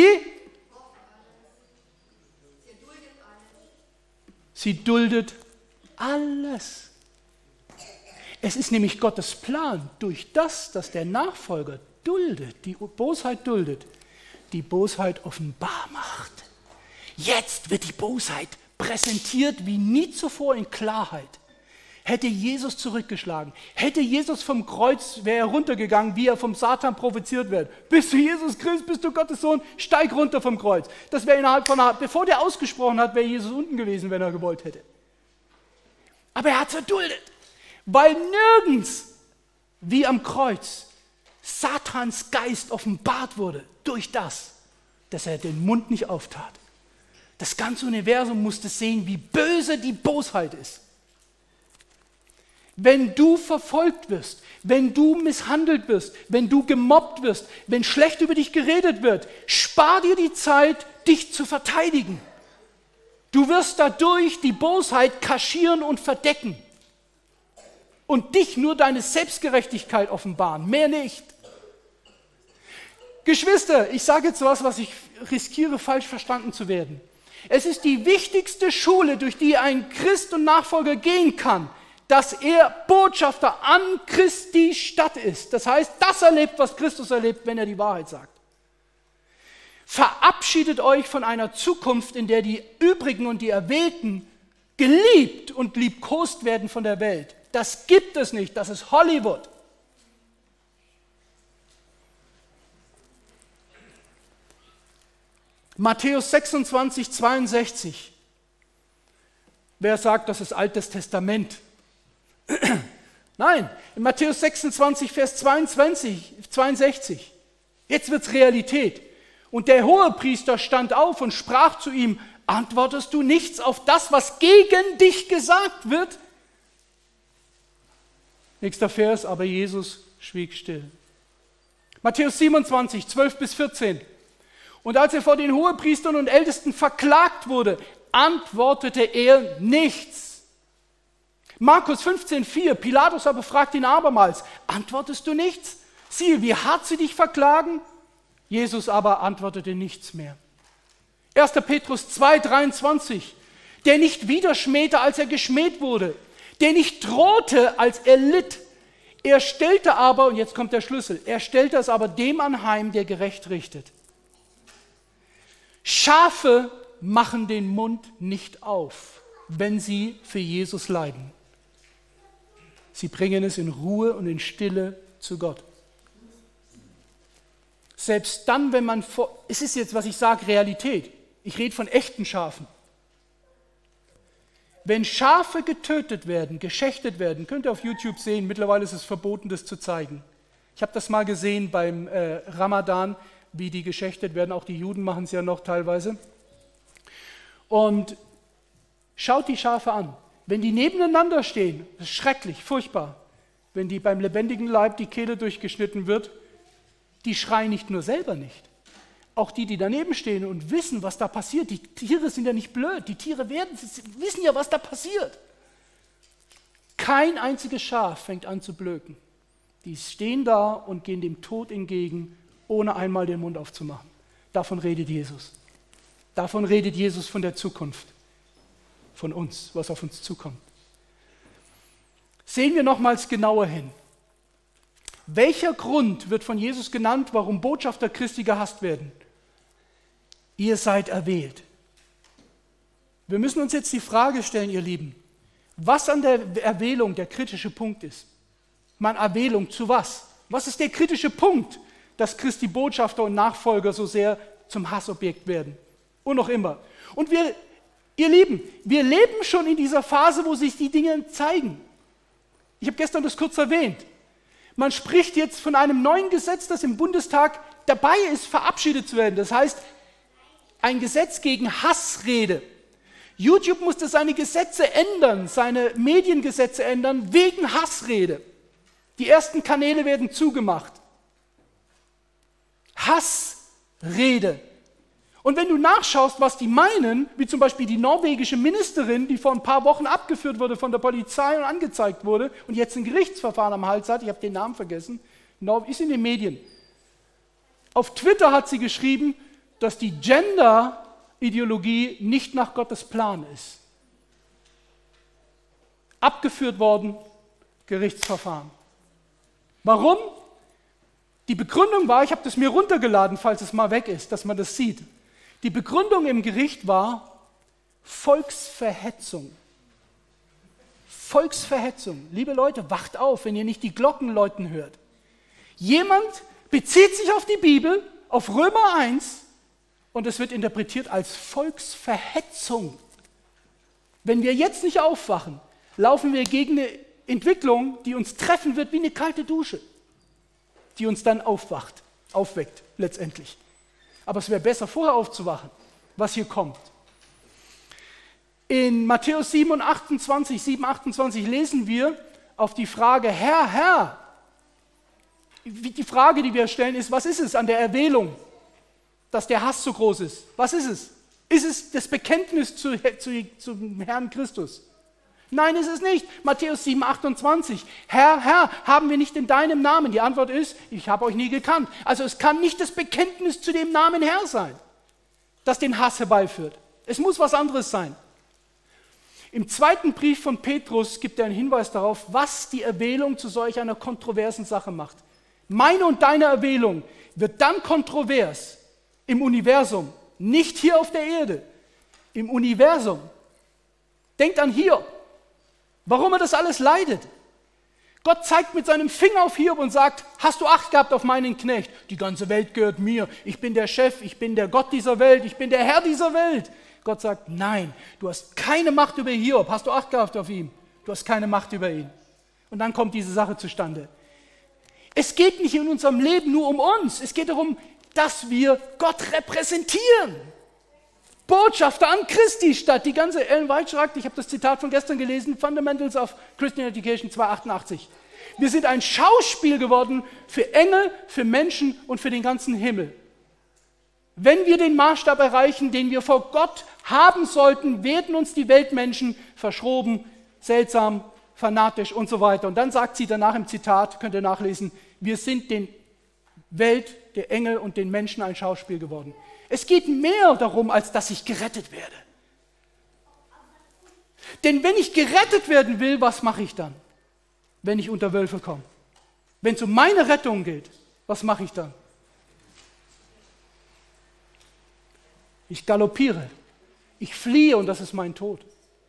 Sie duldet alles. Es ist nämlich Gottes Plan, durch das, dass der Nachfolger duldet, die Bosheit duldet, die Bosheit offenbar macht. Jetzt wird die Bosheit präsentiert wie nie zuvor in Klarheit. Hätte Jesus zurückgeschlagen, hätte Jesus vom Kreuz, wäre er runtergegangen, wie er vom Satan provoziert wird. Bist du Jesus Christus, bist du Gottes Sohn, steig runter vom Kreuz. Das wäre innerhalb von einer, bevor der ausgesprochen hat, wäre Jesus unten gewesen, wenn er gewollt hätte. Aber er hat es erduldet, weil nirgends, wie am Kreuz, Satans Geist offenbart wurde, durch das, dass er den Mund nicht auftat. Das ganze Universum musste sehen, wie böse die Bosheit ist. Wenn du verfolgt wirst, wenn du misshandelt wirst, wenn du gemobbt wirst, wenn schlecht über dich geredet wird, spar dir die Zeit, dich zu verteidigen. Du wirst dadurch die Bosheit kaschieren und verdecken und dich nur deine Selbstgerechtigkeit offenbaren, mehr nicht. Geschwister, ich sage jetzt was, was ich riskiere, falsch verstanden zu werden. Es ist die wichtigste Schule, durch die ein Christ und Nachfolger gehen kann, dass er Botschafter an Christi Stadt ist. Das heißt, das erlebt, was Christus erlebt, wenn er die Wahrheit sagt. Verabschiedet euch von einer Zukunft, in der die Übrigen und die Erwählten geliebt und liebkost werden von der Welt. Das gibt es nicht, das ist Hollywood. Matthäus sechsundzwanzig, zweiundsechzig. Wer sagt, das ist Altes Testament? Nein, in Matthäus sechsundzwanzig, Vers zweiundzwanzig, zweiundsechzig. Jetzt wird es Realität. Und der Hohepriester stand auf und sprach zu ihm, antwortest du nichts auf das, was gegen dich gesagt wird? Nächster Vers, aber Jesus schwieg still. Matthäus siebenundzwanzig, zwölf bis vierzehn. Und als er vor den Hohepriestern und Ältesten verklagt wurde, antwortete er nichts. Markus fünfzehn, vier, Pilatus aber fragt ihn abermals, antwortest du nichts? Siehe, wie hart sie dich verklagen? Jesus aber antwortete nichts mehr. erster Petrus zwei, dreiundzwanzig, der nicht wieder schmähte, als er geschmäht wurde, der nicht drohte, als er litt. Er stellte aber, und jetzt kommt der Schlüssel, er stellte es aber dem anheim, der gerecht richtet. Schafe machen den Mund nicht auf, wenn sie für Jesus leiden. Sie bringen es in Ruhe und in Stille zu Gott. Selbst dann, wenn man vor, es ist jetzt, was ich sage, Realität. Ich rede von echten Schafen. Wenn Schafe getötet werden, geschächtet werden, könnt ihr auf YouTube sehen, mittlerweile ist es verboten, das zu zeigen. Ich habe das mal gesehen beim äh, Ramadan, wie die geschächtet werden, auch die Juden machen es ja noch teilweise. Und schaut die Schafe an. Wenn die nebeneinander stehen, das ist schrecklich, furchtbar. Wenn die beim lebendigen Leib die Kehle durchgeschnitten wird, die schreien nicht nur selber nicht. Auch die, die daneben stehen und wissen, was da passiert. Die Tiere sind ja nicht blöd, die Tiere werden, wissen ja, was da passiert. Kein einziges Schaf fängt an zu blöken. Die stehen da und gehen dem Tod entgegen, ohne einmal den Mund aufzumachen. Davon redet Jesus. Davon redet Jesus von der Zukunft, von uns, was auf uns zukommt. Sehen wir nochmals genauer hin. Welcher Grund wird von Jesus genannt, warum Botschafter Christi gehasst werden? Ihr seid erwählt. Wir müssen uns jetzt die Frage stellen, ihr Lieben, was an der Erwählung der kritische Punkt ist. Meine Erwählung zu was? Was ist der kritische Punkt, dass Christi Botschafter und Nachfolger so sehr zum Hassobjekt werden? Und noch immer. Und wir, ihr Lieben, wir leben schon in dieser Phase, wo sich die Dinge zeigen. Ich habe gestern das kurz erwähnt. Man spricht jetzt von einem neuen Gesetz, das im Bundestag dabei ist, verabschiedet zu werden. Das heißt, ein Gesetz gegen Hassrede. YouTube musste seine Gesetze ändern, seine Mediengesetze ändern, wegen Hassrede. Die ersten Kanäle werden zugemacht. Hassrede. Und wenn du nachschaust, was die meinen, wie zum Beispiel die norwegische Ministerin, die vor ein paar Wochen abgeführt wurde von der Polizei und angezeigt wurde und jetzt ein Gerichtsverfahren am Hals hat, ich habe den Namen vergessen, ist in den Medien. Auf Twitter hat sie geschrieben, dass die Gender-Ideologie nicht nach Gottes Plan ist. Abgeführt worden, Gerichtsverfahren. Warum? Die Begründung war, ich habe das mir runtergeladen, falls es mal weg ist, dass man das sieht. Die Begründung im Gericht war Volksverhetzung. Volksverhetzung. Liebe Leute, wacht auf, wenn ihr nicht die Glocken läuten hört. Jemand bezieht sich auf die Bibel, auf Römer eins, und es wird interpretiert als Volksverhetzung. Wenn wir jetzt nicht aufwachen, laufen wir gegen eine Entwicklung, die uns treffen wird wie eine kalte Dusche, die uns dann aufwacht, aufweckt letztendlich. Aber es wäre besser, vorher aufzuwachen, was hier kommt. In Matthäus sieben, achtundzwanzig, sieben, achtundzwanzig lesen wir auf die Frage, Herr, Herr. Die Frage, die wir stellen, ist, was ist es an der Erwählung, dass der Hass so groß ist? Was ist es? Ist es das Bekenntnis zu, zu, zum Herrn Christus? Nein, ist es nicht. Matthäus sieben, achtundzwanzig. Herr, Herr, haben wir nicht in deinem Namen? Die Antwort ist, ich habe euch nie gekannt. Also es kann nicht das Bekenntnis zu dem Namen Herr sein, das den Hass herbeiführt. Es muss was anderes sein. Im zweiten Brief von Petrus gibt er einen Hinweis darauf, was die Erwählung zu solch einer kontroversen Sache macht. Meine und deine Erwählung wird dann kontrovers im Universum, nicht hier auf der Erde, im Universum. Denkt an Hiob. Warum er das alles leidet. Gott zeigt mit seinem Finger auf Hiob und sagt, hast du Acht gehabt auf meinen Knecht? Die ganze Welt gehört mir. Ich bin der Chef, ich bin der Gott dieser Welt, ich bin der Herr dieser Welt. Gott sagt, nein, du hast keine Macht über Hiob. Hast du Acht gehabt auf ihn? Du hast keine Macht über ihn. Und dann kommt diese Sache zustande. Es geht nicht in unserem Leben nur um uns. Es geht darum, dass wir Gott repräsentieren. Botschafter an Christi statt. Die ganze Ellen White schreibt, ich habe das Zitat von gestern gelesen, Fundamentals of Christian Education zwei achtundachtzig. Wir sind ein Schauspiel geworden für Engel, für Menschen und für den ganzen Himmel. Wenn wir den Maßstab erreichen, den wir vor Gott haben sollten, werden uns die Weltmenschen verschroben, seltsam, fanatisch und so weiter. Und dann sagt sie danach im Zitat, könnt ihr nachlesen, wir sind den Welt, der Engel und den Menschen ein Schauspiel geworden. Es geht mehr darum, als dass ich gerettet werde. Denn wenn ich gerettet werden will, was mache ich dann, wenn ich unter Wölfe komme? Wenn es um meine Rettung geht, was mache ich dann? Ich galoppiere, ich fliehe und das ist mein Tod.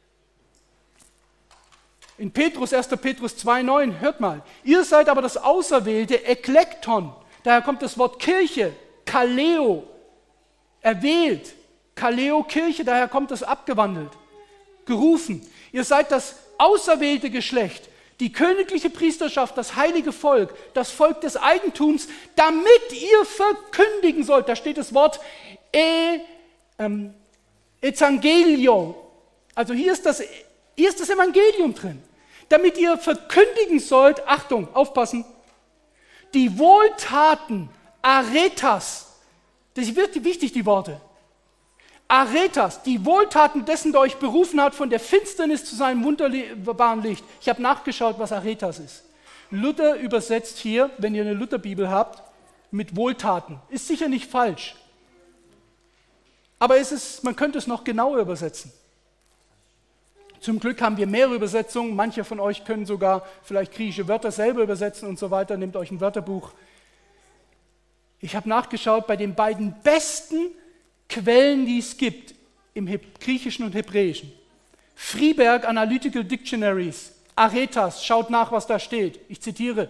In Petrus, erster Petrus zwei neun, hört mal, ihr seid aber das auserwählte Eklekton, daher kommt das Wort Kirche, Kaleo, erwählt. Kaleo Kirche, daher kommt es abgewandelt. Gerufen. Ihr seid das auserwählte Geschlecht, die königliche Priesterschaft, das heilige Volk, das Volk des Eigentums, damit ihr verkündigen sollt. Da steht das Wort e, ähm, Evangelium. Also hier ist, das, hier ist das Evangelium drin. Damit ihr verkündigen sollt, Achtung, aufpassen, die Wohltaten, Aretas, das wird wichtig, die Worte. Aretas, die Wohltaten dessen, der euch berufen hat, von der Finsternis zu seinem wunderbaren Licht. Ich habe nachgeschaut, was Aretas ist. Luther übersetzt hier, wenn ihr eine Lutherbibel habt, mit Wohltaten. Ist sicher nicht falsch. Aber es ist, man könnte es noch genauer übersetzen. Zum Glück haben wir mehrere Übersetzungen. Manche von euch können sogar vielleicht griechische Wörter selber übersetzen und so weiter. Nehmt euch ein Wörterbuch. Ich habe nachgeschaut, bei den beiden besten Quellen, die es gibt, im Griechischen und Hebräischen. Friedberg Analytical Dictionaries, Aretas, schaut nach, was da steht. Ich zitiere.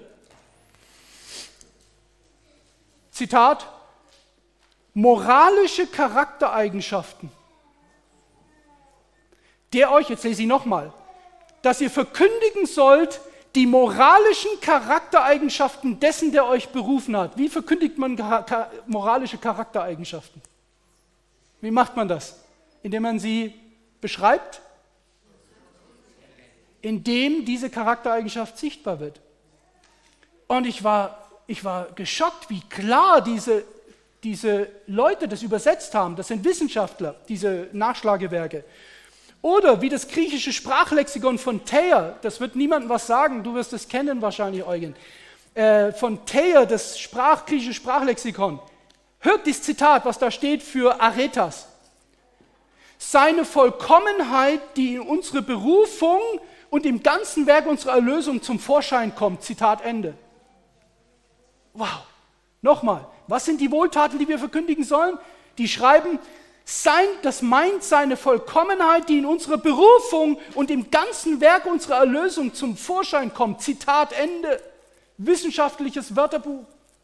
Zitat, moralische Charaktereigenschaften, der euch, jetzt lese ich nochmal, dass ihr verkündigen sollt, die moralischen Charaktereigenschaften dessen, der euch berufen hat. Wie verkündigt man moralische Charaktereigenschaften? Wie macht man das? Indem man sie beschreibt? Indem diese Charaktereigenschaft sichtbar wird. Und ich war, ich war geschockt, wie klar diese, diese Leute das übersetzt haben. Das sind Wissenschaftler, diese Nachschlagewerke. Oder wie das griechische Sprachlexikon von Thayer, das wird niemandem was sagen, du wirst es kennen wahrscheinlich, Eugen, äh, von Thayer, das Sprach, griechische Sprachlexikon. Hört das Zitat, was da steht für Aretas. Seine Vollkommenheit, die in unsere Berufung und im ganzen Werk unserer Erlösung zum Vorschein kommt. Zitat Ende. Wow. Nochmal, was sind die Wohltaten, die wir verkündigen sollen? Die schreiben, sein, das meint seine Vollkommenheit, die in unserer Berufung und im ganzen Werk unserer Erlösung zum Vorschein kommt. Zitat Ende. Wissenschaftliches Wörterbuch.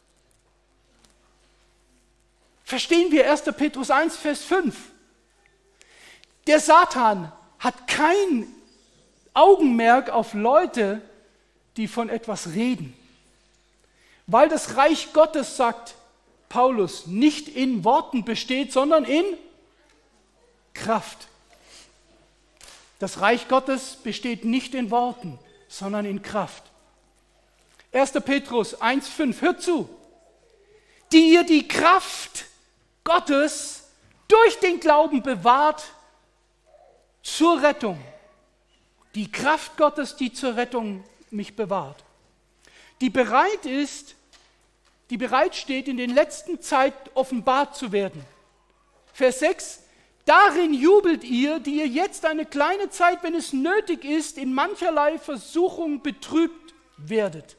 Verstehen wir erster Petrus eins, Vers fünf. Der Satan hat kein Augenmerk auf Leute, die von etwas reden. Weil das Reich Gottes, sagt Paulus, nicht in Worten besteht, sondern in Kraft. Das Reich Gottes besteht nicht in Worten, sondern in Kraft. erster Petrus eins, fünf, hört zu. Die ihr die Kraft Gottes durch den Glauben bewahrt zur Rettung. Die Kraft Gottes, die zur Rettung mich bewahrt. Die bereit ist, die bereit steht, in den letzten Zeit offenbart zu werden. Vers sechs. Darin jubelt ihr, die ihr jetzt eine kleine Zeit, wenn es nötig ist, in mancherlei Versuchung betrübt werdet.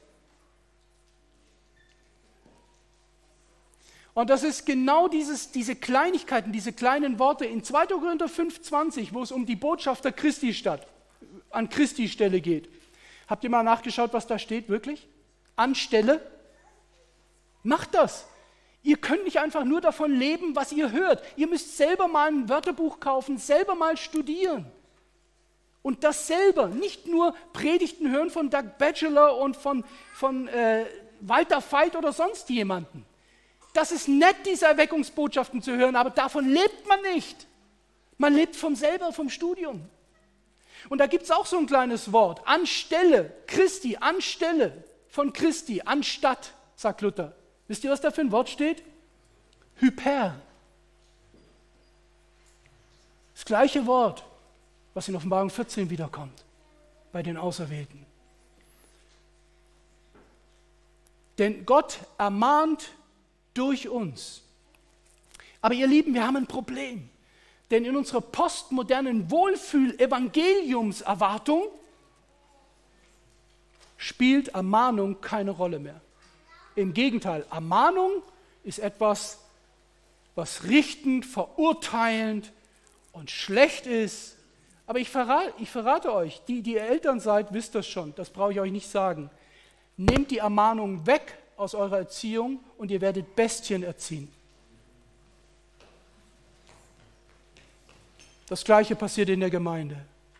Und das ist genau dieses, diese Kleinigkeiten, diese kleinen Worte in zweiter Korinther fünf, zwanzig, wo es um die Botschafter Christi statt, an Christi Stelle geht. Habt ihr mal nachgeschaut, was da steht, wirklich? Anstelle? Macht das. Ihr könnt nicht einfach nur davon leben, was ihr hört. Ihr müsst selber mal ein Wörterbuch kaufen, selber mal studieren. Und das selber, nicht nur Predigten hören von Doug Batchelor und von, von äh, Walter Veit oder sonst jemanden. Das ist nett, diese Erweckungsbotschaften zu hören, aber davon lebt man nicht. Man lebt vom selber, vom Studium. Und da gibt es auch so ein kleines Wort, anstelle, Christi, anstelle von Christi, anstatt, sagt Luther. Wisst ihr, was da für ein Wort steht? Hyper. Das gleiche Wort, was in Offenbarung vierzehn wiederkommt, bei den Auserwählten. Denn Gott ermahnt durch uns. Aber ihr Lieben, wir haben ein Problem. Denn in unserer postmodernen Wohlfühl-Evangeliumserwartung spielt Ermahnung keine Rolle mehr. Im Gegenteil, Ermahnung ist etwas, was richtend, verurteilend und schlecht ist. Aber ich verrate, ich verrate euch, die, die ihr Eltern seid, wisst das schon, das brauche ich euch nicht sagen. Nehmt die Ermahnung weg aus eurer Erziehung und ihr werdet Bestien erziehen. Das Gleiche passiert in der Gemeinde.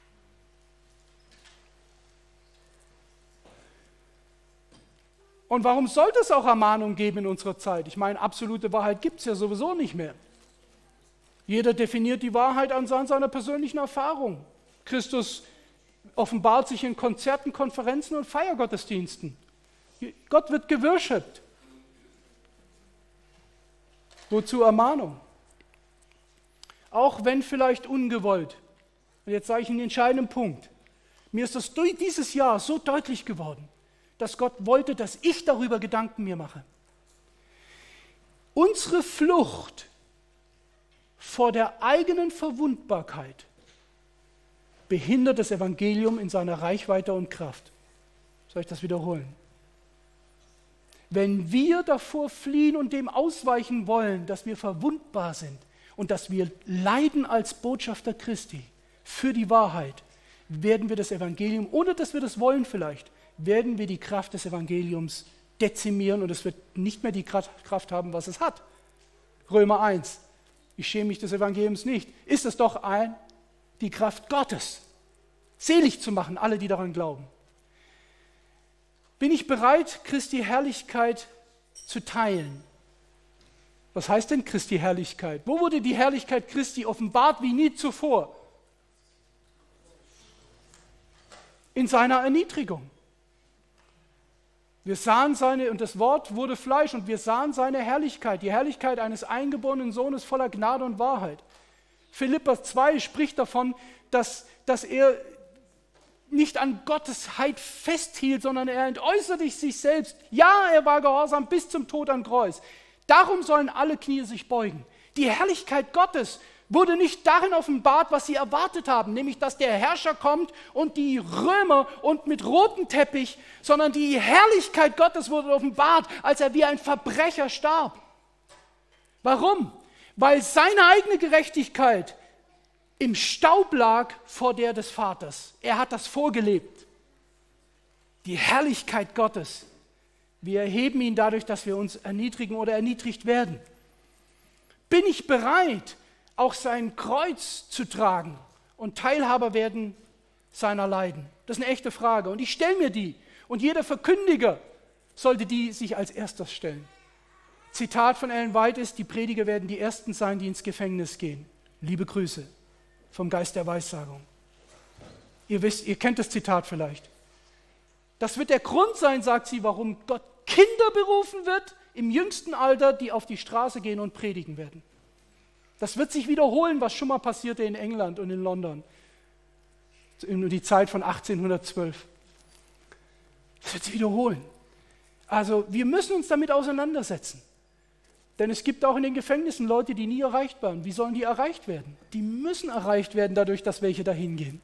Und warum sollte es auch Ermahnung geben in unserer Zeit? Ich meine, absolute Wahrheit gibt es ja sowieso nicht mehr. Jeder definiert die Wahrheit anhand seiner persönlichen Erfahrung. Christus offenbart sich in Konzerten, Konferenzen und Feiergottesdiensten. Gott wird geworshipped. Wozu Ermahnung? Auch wenn vielleicht ungewollt. Und jetzt sage ich einen entscheidenden Punkt. Mir ist das durch dieses Jahr so deutlich geworden, dass Gott wollte, dass ich darüber Gedanken mir mache. Unsere Flucht vor der eigenen Verwundbarkeit behindert das Evangelium in seiner Reichweite und Kraft. Soll ich das wiederholen? Wenn wir davor fliehen und dem ausweichen wollen, dass wir verwundbar sind und dass wir leiden als Botschafter Christi für die Wahrheit, werden wir das Evangelium, ohne dass wir das wollen vielleicht, werden wir die Kraft des Evangeliums dezimieren und es wird nicht mehr die Kraft haben, was es hat. Römer eins. Ich schäme mich des Evangeliums nicht. Ist es doch ein, die Kraft Gottes, selig zu machen, alle, die daran glauben. Bin ich bereit, Christi Herrlichkeit zu teilen? Was heißt denn Christi Herrlichkeit? Wo wurde die Herrlichkeit Christi offenbart wie nie zuvor? In seiner Erniedrigung. Wir sahen seine, und das Wort wurde Fleisch, und wir sahen seine Herrlichkeit, die Herrlichkeit eines eingeborenen Sohnes voller Gnade und Wahrheit. Philipper zwei spricht davon, dass, dass er nicht an Gottes Heid festhielt, sondern er entäußerte sich selbst. Ja, er war gehorsam bis zum Tod am Kreuz. Darum sollen alle Knie sich beugen. Die Herrlichkeit Gottes wurde nicht darin offenbart, was sie erwartet haben, nämlich dass der Herrscher kommt und die Römer und mit rotem Teppich, sondern die Herrlichkeit Gottes wurde offenbart, als er wie ein Verbrecher starb. Warum? Weil seine eigene Gerechtigkeit im Staub lag vor der des Vaters. Er hat das vorgelebt. Die Herrlichkeit Gottes. Wir erheben ihn dadurch, dass wir uns erniedrigen oder erniedrigt werden. Bin ich bereit, auch sein Kreuz zu tragen und Teilhaber werden seiner Leiden? Das ist eine echte Frage und ich stelle mir die. Und jeder Verkündiger sollte die sich als erstes stellen. Zitat von Ellen White ist, die Prediger werden die Ersten sein, die ins Gefängnis gehen. Liebe Grüße vom Geist der Weissagung. Ihr wisst, ihr kennt das Zitat vielleicht. Das wird der Grund sein, sagt sie, warum Gott Kinder berufen wird, im jüngsten Alter, die auf die Straße gehen und predigen werden. Das wird sich wiederholen, was schon mal passierte in England und in London. In die Zeit von achtzehnhundertzwölf. Das wird sich wiederholen. Also wir müssen uns damit auseinandersetzen. Denn es gibt auch in den Gefängnissen Leute, die nie erreicht waren. Wie sollen die erreicht werden? Die müssen erreicht werden dadurch, dass welche dahin gehen.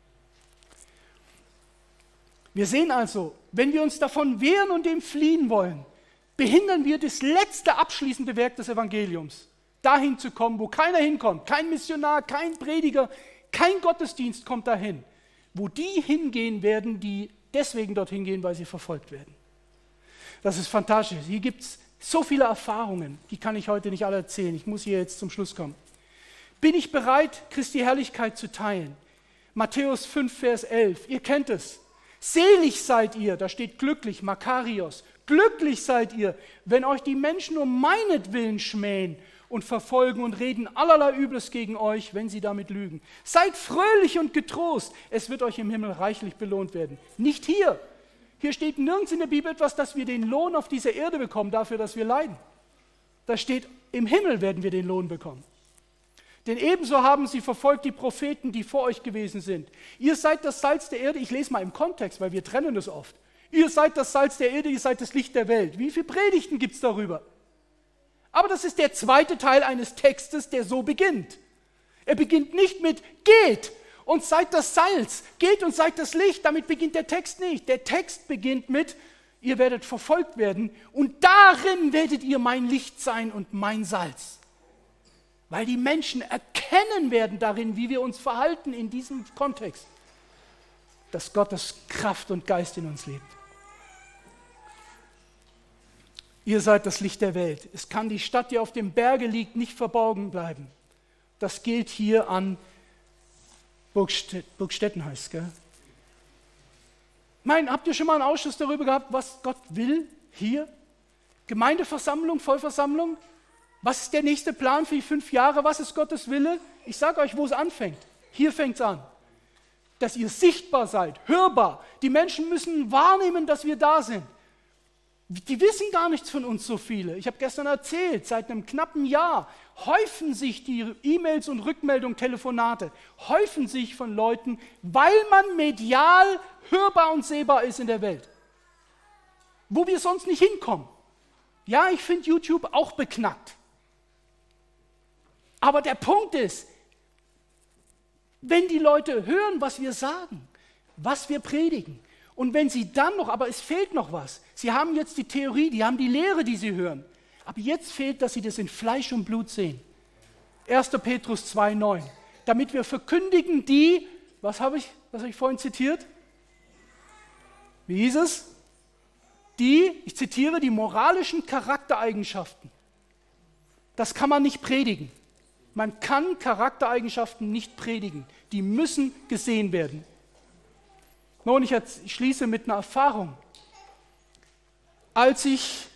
Wir sehen also, wenn wir uns davon wehren und dem fliehen wollen, behindern wir das letzte abschließende Werk des Evangeliums. Dahin zu kommen, wo keiner hinkommt. Kein Missionar, kein Prediger, kein Gottesdienst kommt dahin. Wo die hingehen werden, die deswegen dorthin gehen, weil sie verfolgt werden. Das ist fantastisch. Hier gibt es so viele Erfahrungen, die kann ich heute nicht alle erzählen. Ich muss hier jetzt zum Schluss kommen. Bin ich bereit, Christi Herrlichkeit zu teilen? Matthäus fünf, Vers elf, ihr kennt es. Selig seid ihr, da steht glücklich, Makarios. Glücklich seid ihr, wenn euch die Menschen um meinetwillen schmähen und verfolgen und reden allerlei Übles gegen euch, wenn sie damit lügen. Seid fröhlich und getrost, es wird euch im Himmel reichlich belohnt werden. Nicht hier. Hier steht nirgends in der Bibel etwas, dass wir den Lohn auf dieser Erde bekommen, dafür, dass wir leiden. Da steht, im Himmel werden wir den Lohn bekommen. Denn ebenso haben sie verfolgt die Propheten, die vor euch gewesen sind. Ihr seid das Salz der Erde, ich lese mal im Kontext, weil wir trennen das oft. Ihr seid das Salz der Erde, ihr seid das Licht der Welt. Wie viele Predigten gibt es darüber? Aber das ist der zweite Teil eines Textes, der so beginnt. Er beginnt nicht mit geht und seid das Salz, geht und seid das Licht, damit beginnt der Text nicht. Der Text beginnt mit, ihr werdet verfolgt werden und darin werdet ihr mein Licht sein und mein Salz. Weil die Menschen erkennen werden darin, wie wir uns verhalten in diesem Kontext, dass Gottes Kraft und Geist in uns lebt. Ihr seid das Licht der Welt. Es kann die Stadt, die auf dem Berge liegt, nicht verborgen bleiben. Das gilt hier an Burgstedt, Burgstetten heißt es, gell? Mein, habt ihr schon mal einen Ausschuss darüber gehabt, was Gott will hier? Gemeindeversammlung, Vollversammlung? Was ist der nächste Plan für die fünf Jahre? Was ist Gottes Wille? Ich sage euch, wo es anfängt. Hier fängt es an. Dass ihr sichtbar seid, hörbar. Die Menschen müssen wahrnehmen, dass wir da sind. Die wissen gar nichts von uns, so viele. Ich habe gestern erzählt, seit einem knappen Jahr häufen sich die E-Mails und Rückmeldungen, Telefonate, häufen sich von Leuten, weil man medial hörbar und sehbar ist in der Welt. Wo wir sonst nicht hinkommen. Ja, ich finde YouTube auch beknackt. Aber der Punkt ist, wenn die Leute hören, was wir sagen, was wir predigen, und wenn sie dann noch, aber es fehlt noch was, sie haben jetzt die Theorie, die haben die Lehre, die sie hören, aber jetzt fehlt, dass sie das in Fleisch und Blut sehen. erster Petrus zwei neun, damit wir verkündigen die, was habe ich, was habe ich vorhin zitiert? Wie hieß es? Die, ich zitiere, die moralischen Charaktereigenschaften. Das kann man nicht predigen. Man kann Charaktereigenschaften nicht predigen. Die müssen gesehen werden. Nun, ich schließe mit einer Erfahrung. Als ich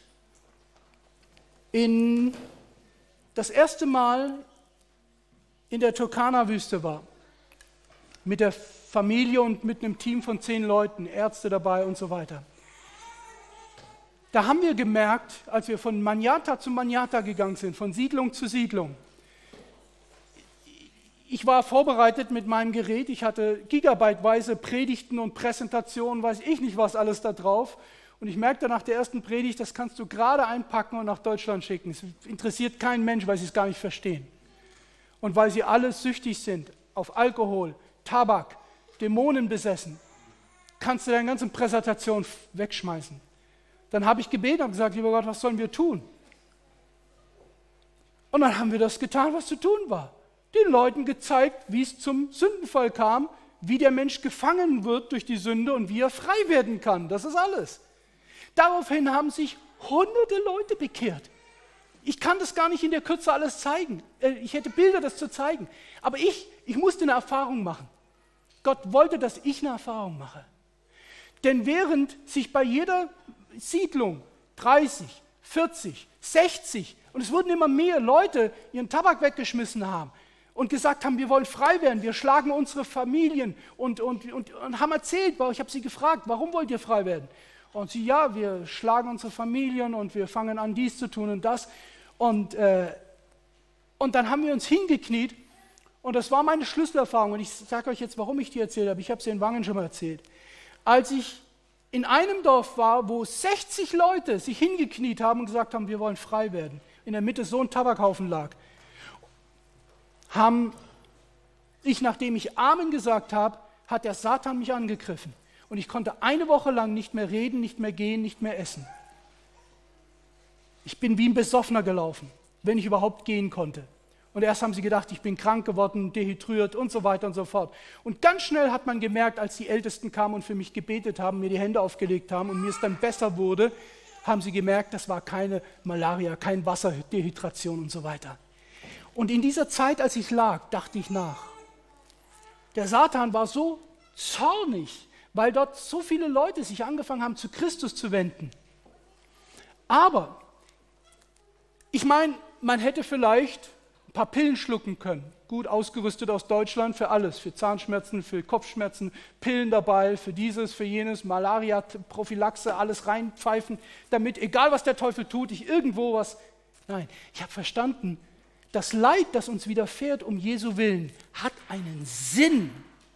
in das erste Mal in der Turkana-Wüste war, mit der Familie und mit einem Team von zehn Leuten, Ärzte dabei und so weiter, da haben wir gemerkt, als wir von Manyatta zu Manyatta gegangen sind, von Siedlung zu Siedlung, ich war vorbereitet mit meinem Gerät, ich hatte gigabyteweise Predigten und Präsentationen, weiß ich nicht was alles da drauf. Und ich merkte nach der ersten Predigt, das kannst du gerade einpacken und nach Deutschland schicken. Es interessiert keinen Mensch, weil sie es gar nicht verstehen. Und weil sie alle süchtig sind auf Alkohol, Tabak, Dämonen besessen, kannst du deine ganze Präsentation wegschmeißen. Dann habe ich gebeten und gesagt, lieber Gott, was sollen wir tun? Und dann haben wir das getan, was zu tun war. Den Leuten gezeigt, wie es zum Sündenfall kam, wie der Mensch gefangen wird durch die Sünde und wie er frei werden kann. Das ist alles. Daraufhin haben sich hunderte Leute bekehrt. Ich kann das gar nicht in der Kürze alles zeigen. Ich hätte Bilder, das zu zeigen. Aber ich, ich musste eine Erfahrung machen. Gott wollte, dass ich eine Erfahrung mache. Denn während sich bei jeder Siedlung dreißig, vierzig, sechzig und es wurden immer mehr Leute ihren Tabak weggeschmissen haben, und gesagt haben, wir wollen frei werden, wir schlagen unsere Familien und, und, und, und haben erzählt, ich habe sie gefragt, warum wollt ihr frei werden? Und sie, ja, wir schlagen unsere Familien und wir fangen an, dies zu tun und das. Und, äh, und dann haben wir uns hingekniet und das war meine Schlüsselerfahrung. Und ich sage euch jetzt, warum ich die erzählt habe. Ich habe sie in Wangen schon mal erzählt. Als ich in einem Dorf war, wo sechzig Leute sich hingekniet haben und gesagt haben, wir wollen frei werden, in der Mitte so ein Tabakhaufen lag, haben ich, nachdem ich Amen gesagt habe, hat der Satan mich angegriffen. Und ich konnte eine Woche lang nicht mehr reden, nicht mehr gehen, nicht mehr essen. Ich bin wie ein Besoffener gelaufen, wenn ich überhaupt gehen konnte. Und erst haben sie gedacht, ich bin krank geworden, dehydriert und so weiter und so fort. Und ganz schnell hat man gemerkt, als die Ältesten kamen und für mich gebetet haben, mir die Hände aufgelegt haben und mir es dann besser wurde, haben sie gemerkt, das war keine Malaria, kein Wasser, Dehydration und so weiter. Und in dieser Zeit, als ich lag, dachte ich nach. Der Satan war so zornig, weil dort so viele Leute sich angefangen haben, zu Christus zu wenden. Aber, ich meine, man hätte vielleicht ein paar Pillen schlucken können. Gut ausgerüstet aus Deutschland für alles, für Zahnschmerzen, für Kopfschmerzen, Pillen dabei, für dieses, für jenes, Malaria, Prophylaxe, alles reinpfeifen, damit, egal was der Teufel tut, ich irgendwo was... Nein, ich habe verstanden, das Leid, das uns widerfährt um Jesu Willen, hat einen Sinn.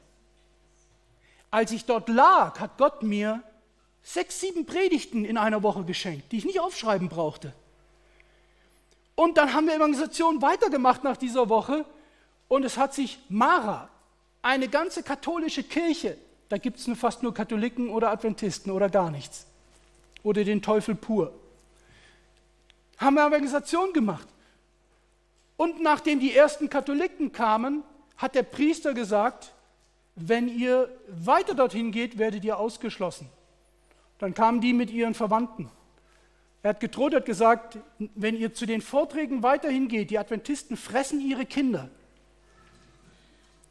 Als ich dort lag, hat Gott mir sechs, sieben Predigten in einer Woche geschenkt, die ich nicht aufschreiben brauchte. Und dann haben wir Evangelisation weitergemacht nach dieser Woche und es hat sich Mara, eine ganze katholische Kirche, da gibt es fast nur Katholiken oder Adventisten oder gar nichts, oder den Teufel pur, haben wir Evangelisation gemacht. Und nachdem die ersten Katholiken kamen, hat der Priester gesagt, wenn ihr weiter dorthin geht, werdet ihr ausgeschlossen. Dann kamen die mit ihren Verwandten. Er hat gedroht, hat gesagt, wenn ihr zu den Vorträgen weiterhin geht, die Adventisten fressen ihre Kinder.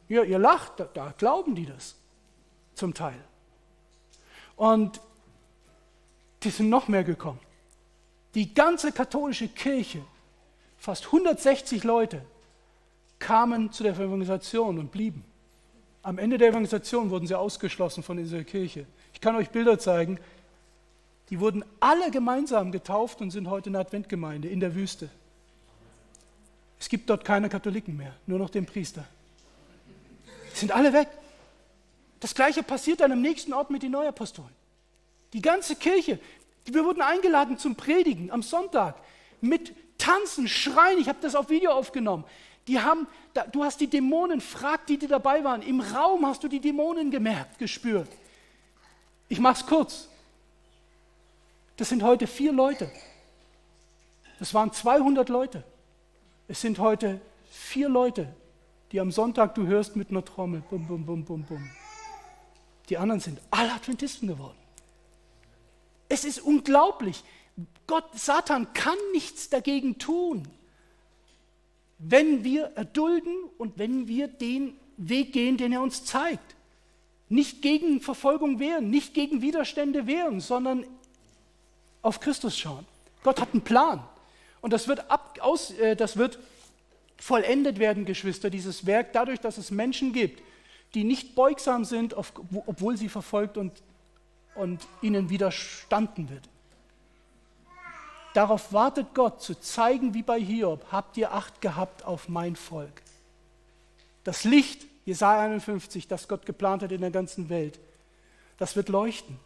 Ja, ihr lacht, da, da glauben die das zum Teil. Und die sind noch mehr gekommen. Die ganze katholische Kirche, fast hundertsechzig Leute, kamen zu der Evangelisation und blieben. Am Ende der Evangelisation wurden sie ausgeschlossen von dieser Kirche. Ich kann euch Bilder zeigen. Die wurden alle gemeinsam getauft und sind heute in der Adventgemeinde in der Wüste. Es gibt dort keine Katholiken mehr, nur noch den Priester. Die sind alle weg. Das Gleiche passiert dann am nächsten Ort mit den Neuapostolen. Die ganze Kirche, wir wurden eingeladen zum Predigen am Sonntag mit Tanzen, Schreien. Ich habe das auf Video aufgenommen. Die haben, du hast die Dämonen, frag die, die dabei waren. Im Raum hast du die Dämonen gemerkt, gespürt. Ich mache es kurz. Das sind heute vier Leute. Das waren zweihundert Leute. Es sind heute vier Leute, die am Sonntag du hörst mit einer Trommel. Bum, bum, bum, bum, bum. Die anderen sind alle Adventisten geworden. Es ist unglaublich. Gott, Satan kann nichts dagegen tun, wenn wir erdulden und wenn wir den Weg gehen, den er uns zeigt. Nicht gegen Verfolgung wehren, nicht gegen Widerstände wehren, sondern auf Christus schauen. Gott hat einen Plan. Und das wird, ab, aus, äh, das wird vollendet werden, Geschwister, dieses Werk, dadurch, dass es Menschen gibt, die nicht beugsam sind, auf, obwohl sie verfolgt und, und ihnen widerstanden wird. Darauf wartet Gott, zu zeigen, wie bei Hiob, habt ihr Acht gehabt auf mein Volk. Das Licht, Jesaja einundfünfzig, das Gott geplant hat in der ganzen Welt, das wird leuchten.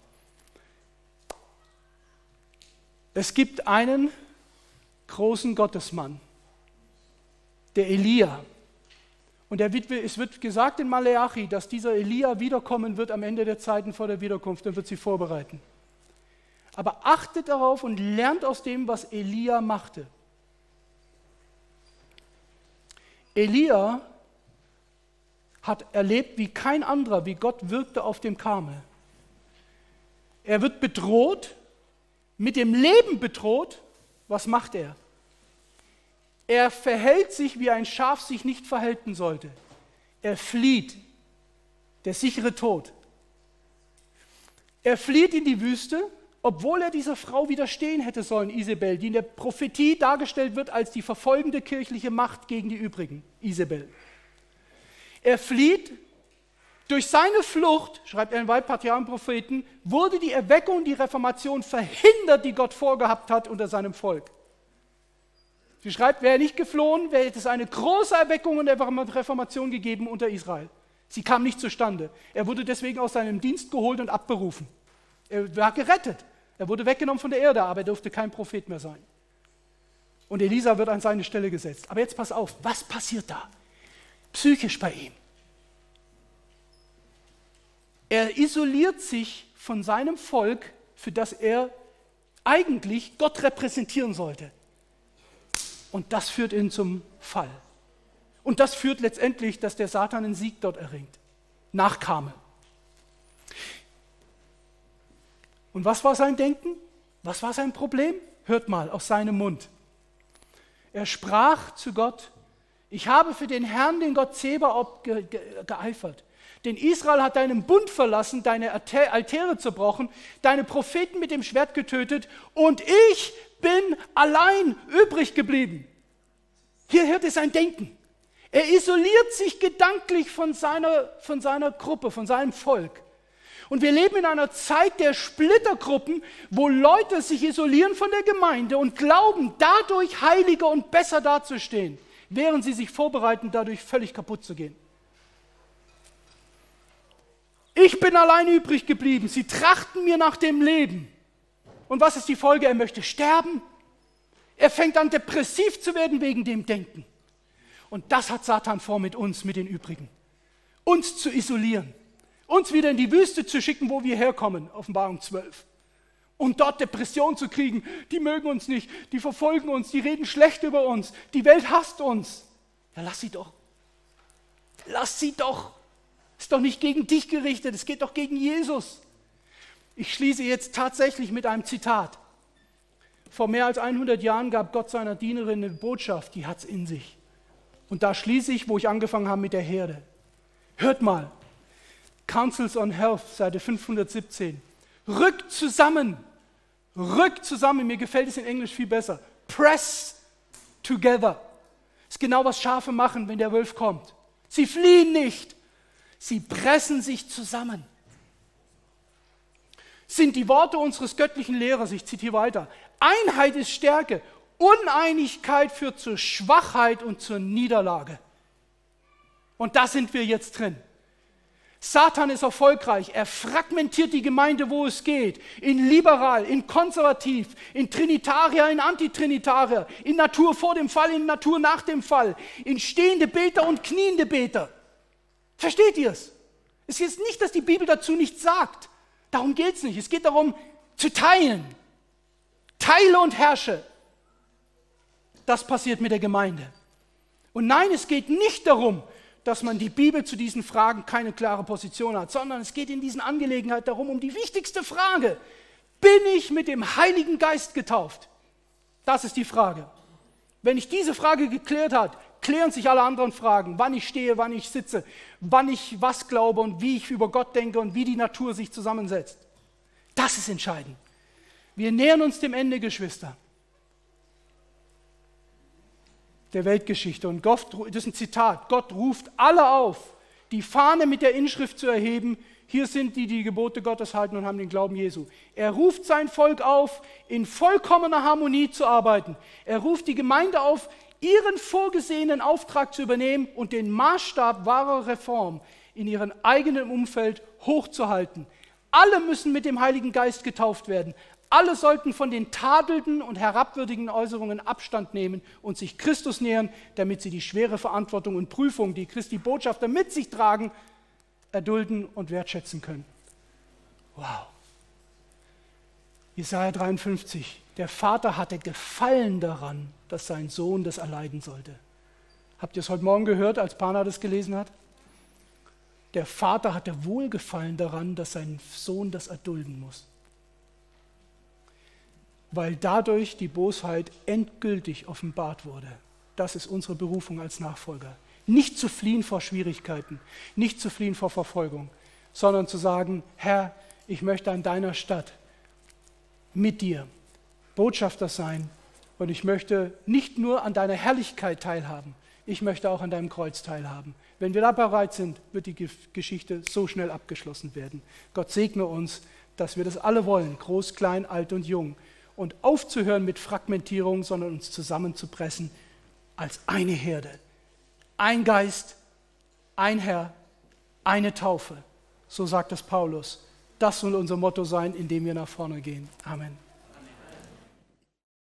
Es gibt einen großen Gottesmann, der Elia. Und er wird, es wird gesagt in Maleachi, dass dieser Elia wiederkommen wird am Ende der Zeiten vor der Wiederkunft und wird sie vorbereiten. Aber achtet darauf und lernt aus dem, was Elia machte. Elia hat erlebt, wie kein anderer, wie Gott wirkte auf dem Karmel. Er wird bedroht, mit dem Leben bedroht. Was macht er? Er verhält sich, wie ein Schaf sich nicht verhalten sollte. Er flieht, der sichere Tod. Er flieht in die Wüste, obwohl er dieser Frau widerstehen hätte sollen, Isabel, die in der Prophetie dargestellt wird als die verfolgende kirchliche Macht gegen die übrigen, Isabel. Er flieht. Durch seine Flucht, schreibt er in Weihpatriarchen-Propheten, wurde die Erweckung, die Reformation verhindert, die Gott vorgehabt hat unter seinem Volk. Sie schreibt, wäre er nicht geflohen, wäre es eine große Erweckung und Reformation gegeben unter Israel. Sie kam nicht zustande. Er wurde deswegen aus seinem Dienst geholt und abberufen. Er war gerettet. Er wurde weggenommen von der Erde, aber er durfte kein Prophet mehr sein. Und Elisa wird an seine Stelle gesetzt. Aber jetzt pass auf, was passiert da? Psychisch bei ihm. Er isoliert sich von seinem Volk, für das er eigentlich Gott repräsentieren sollte. Und das führt ihn zum Fall. Und das führt letztendlich, dass der Satan einen Sieg dort erringt. Nach Karmel. Und was war sein Denken? Was war sein Problem? Hört mal aus seinem Mund. Er sprach zu Gott, ich habe für den Herrn, den Gott Zebaoth, ge- ge- geeifert. Denn Israel hat deinen Bund verlassen, deine Altäre zerbrochen, deine Propheten mit dem Schwert getötet und ich bin allein übrig geblieben. Hier hört es sein Denken. Er isoliert sich gedanklich von seiner, von seiner Gruppe, von seinem Volk. Und wir leben in einer Zeit der Splittergruppen, wo Leute sich isolieren von der Gemeinde und glauben, dadurch heiliger und besser dazustehen, während sie sich vorbereiten, dadurch völlig kaputt zu gehen. Ich bin allein übrig geblieben. Sie trachten mir nach dem Leben. Und was ist die Folge? Er möchte sterben. Er fängt an, depressiv zu werden wegen dem Denken. Und das hat Satan vor mit uns, mit den übrigen. Uns zu isolieren. Uns wieder in die Wüste zu schicken, wo wir herkommen, Offenbarung zwölf. Und dort Depression zu kriegen. Die mögen uns nicht, die verfolgen uns, die reden schlecht über uns. Die Welt hasst uns. Ja, lass sie doch. Lass sie doch. Ist doch nicht gegen dich gerichtet, es geht doch gegen Jesus. Ich schließe jetzt tatsächlich mit einem Zitat. Vor mehr als hundert Jahren gab Gott seiner Dienerin eine Botschaft, die hat es in sich. Und da schließe ich, wo ich angefangen habe mit der Herde. Hört mal, Councils on Health, Seite fünfhundertsiebzehn. Rückt zusammen, rückt zusammen, mir gefällt es in Englisch viel besser. Press together. Das ist genau, was Schafe machen, wenn der Wolf kommt. Sie fliehen nicht, sie pressen sich zusammen. Sind die Worte unseres göttlichen Lehrers, ich zitiere weiter, Einheit ist Stärke, Uneinigkeit führt zur Schwachheit und zur Niederlage. Und da sind wir jetzt drin. Satan ist erfolgreich, er fragmentiert die Gemeinde, wo es geht, in liberal, in konservativ, in Trinitarier, in Antitrinitarier, in Natur vor dem Fall, in Natur nach dem Fall, in stehende Beter und kniende Beter. Versteht ihr es? Es ist nicht, dass die Bibel dazu nichts sagt. Darum geht es nicht. Es geht darum, zu teilen. Teile und herrsche. Das passiert mit der Gemeinde. Und nein, es geht nicht darum, dass man die Bibel zu diesen Fragen keine klare Position hat, sondern es geht in diesen Angelegenheiten darum, um die wichtigste Frage. Bin ich mit dem Heiligen Geist getauft? Das ist die Frage. Wenn ich diese Frage geklärt habe, klären sich alle anderen Fragen, wann ich stehe, wann ich sitze, wann ich was glaube und wie ich über Gott denke und wie die Natur sich zusammensetzt. Das ist entscheidend. Wir nähern uns dem Ende, Geschwister, der Weltgeschichte. Und Gott, das ist ein Zitat, Gott ruft alle auf, die Fahne mit der Inschrift zu erheben. Hier sind die, die die Gebote Gottes halten und haben den Glauben Jesu. Er ruft sein Volk auf, in vollkommener Harmonie zu arbeiten. Er ruft die Gemeinde auf, ihren vorgesehenen Auftrag zu übernehmen und den Maßstab wahrer Reform in ihrem eigenen Umfeld hochzuhalten. Alle müssen mit dem Heiligen Geist getauft werden. Alle sollten von den tadelnden und herabwürdigen Äußerungen Abstand nehmen und sich Christus nähern, damit sie die schwere Verantwortung und Prüfung, die Christi Botschafter mit sich tragen, erdulden und wertschätzen können. Wow. Jesaja dreiundfünfzig. Der Vater hatte Gefallen daran, dass sein Sohn das erleiden sollte. Habt ihr es heute Morgen gehört, als Pana das gelesen hat? Der Vater hatte Wohlgefallen daran, dass sein Sohn das erdulden muss. Weil dadurch die Bosheit endgültig offenbart wurde. Das ist unsere Berufung als Nachfolger. Nicht zu fliehen vor Schwierigkeiten, nicht zu fliehen vor Verfolgung, sondern zu sagen, Herr, ich möchte an deiner Stadt mit dir Botschafter sein und ich möchte nicht nur an deiner Herrlichkeit teilhaben, ich möchte auch an deinem Kreuz teilhaben. Wenn wir da bereit sind, wird die Geschichte so schnell abgeschlossen werden. Gott segne uns, dass wir das alle wollen, groß, klein, alt und jung. Und aufzuhören mit Fragmentierung, sondern uns zusammenzupressen als eine Herde. Ein Geist, ein Herr, eine Taufe. So sagt es Paulus. Das soll unser Motto sein, indem wir nach vorne gehen. Amen.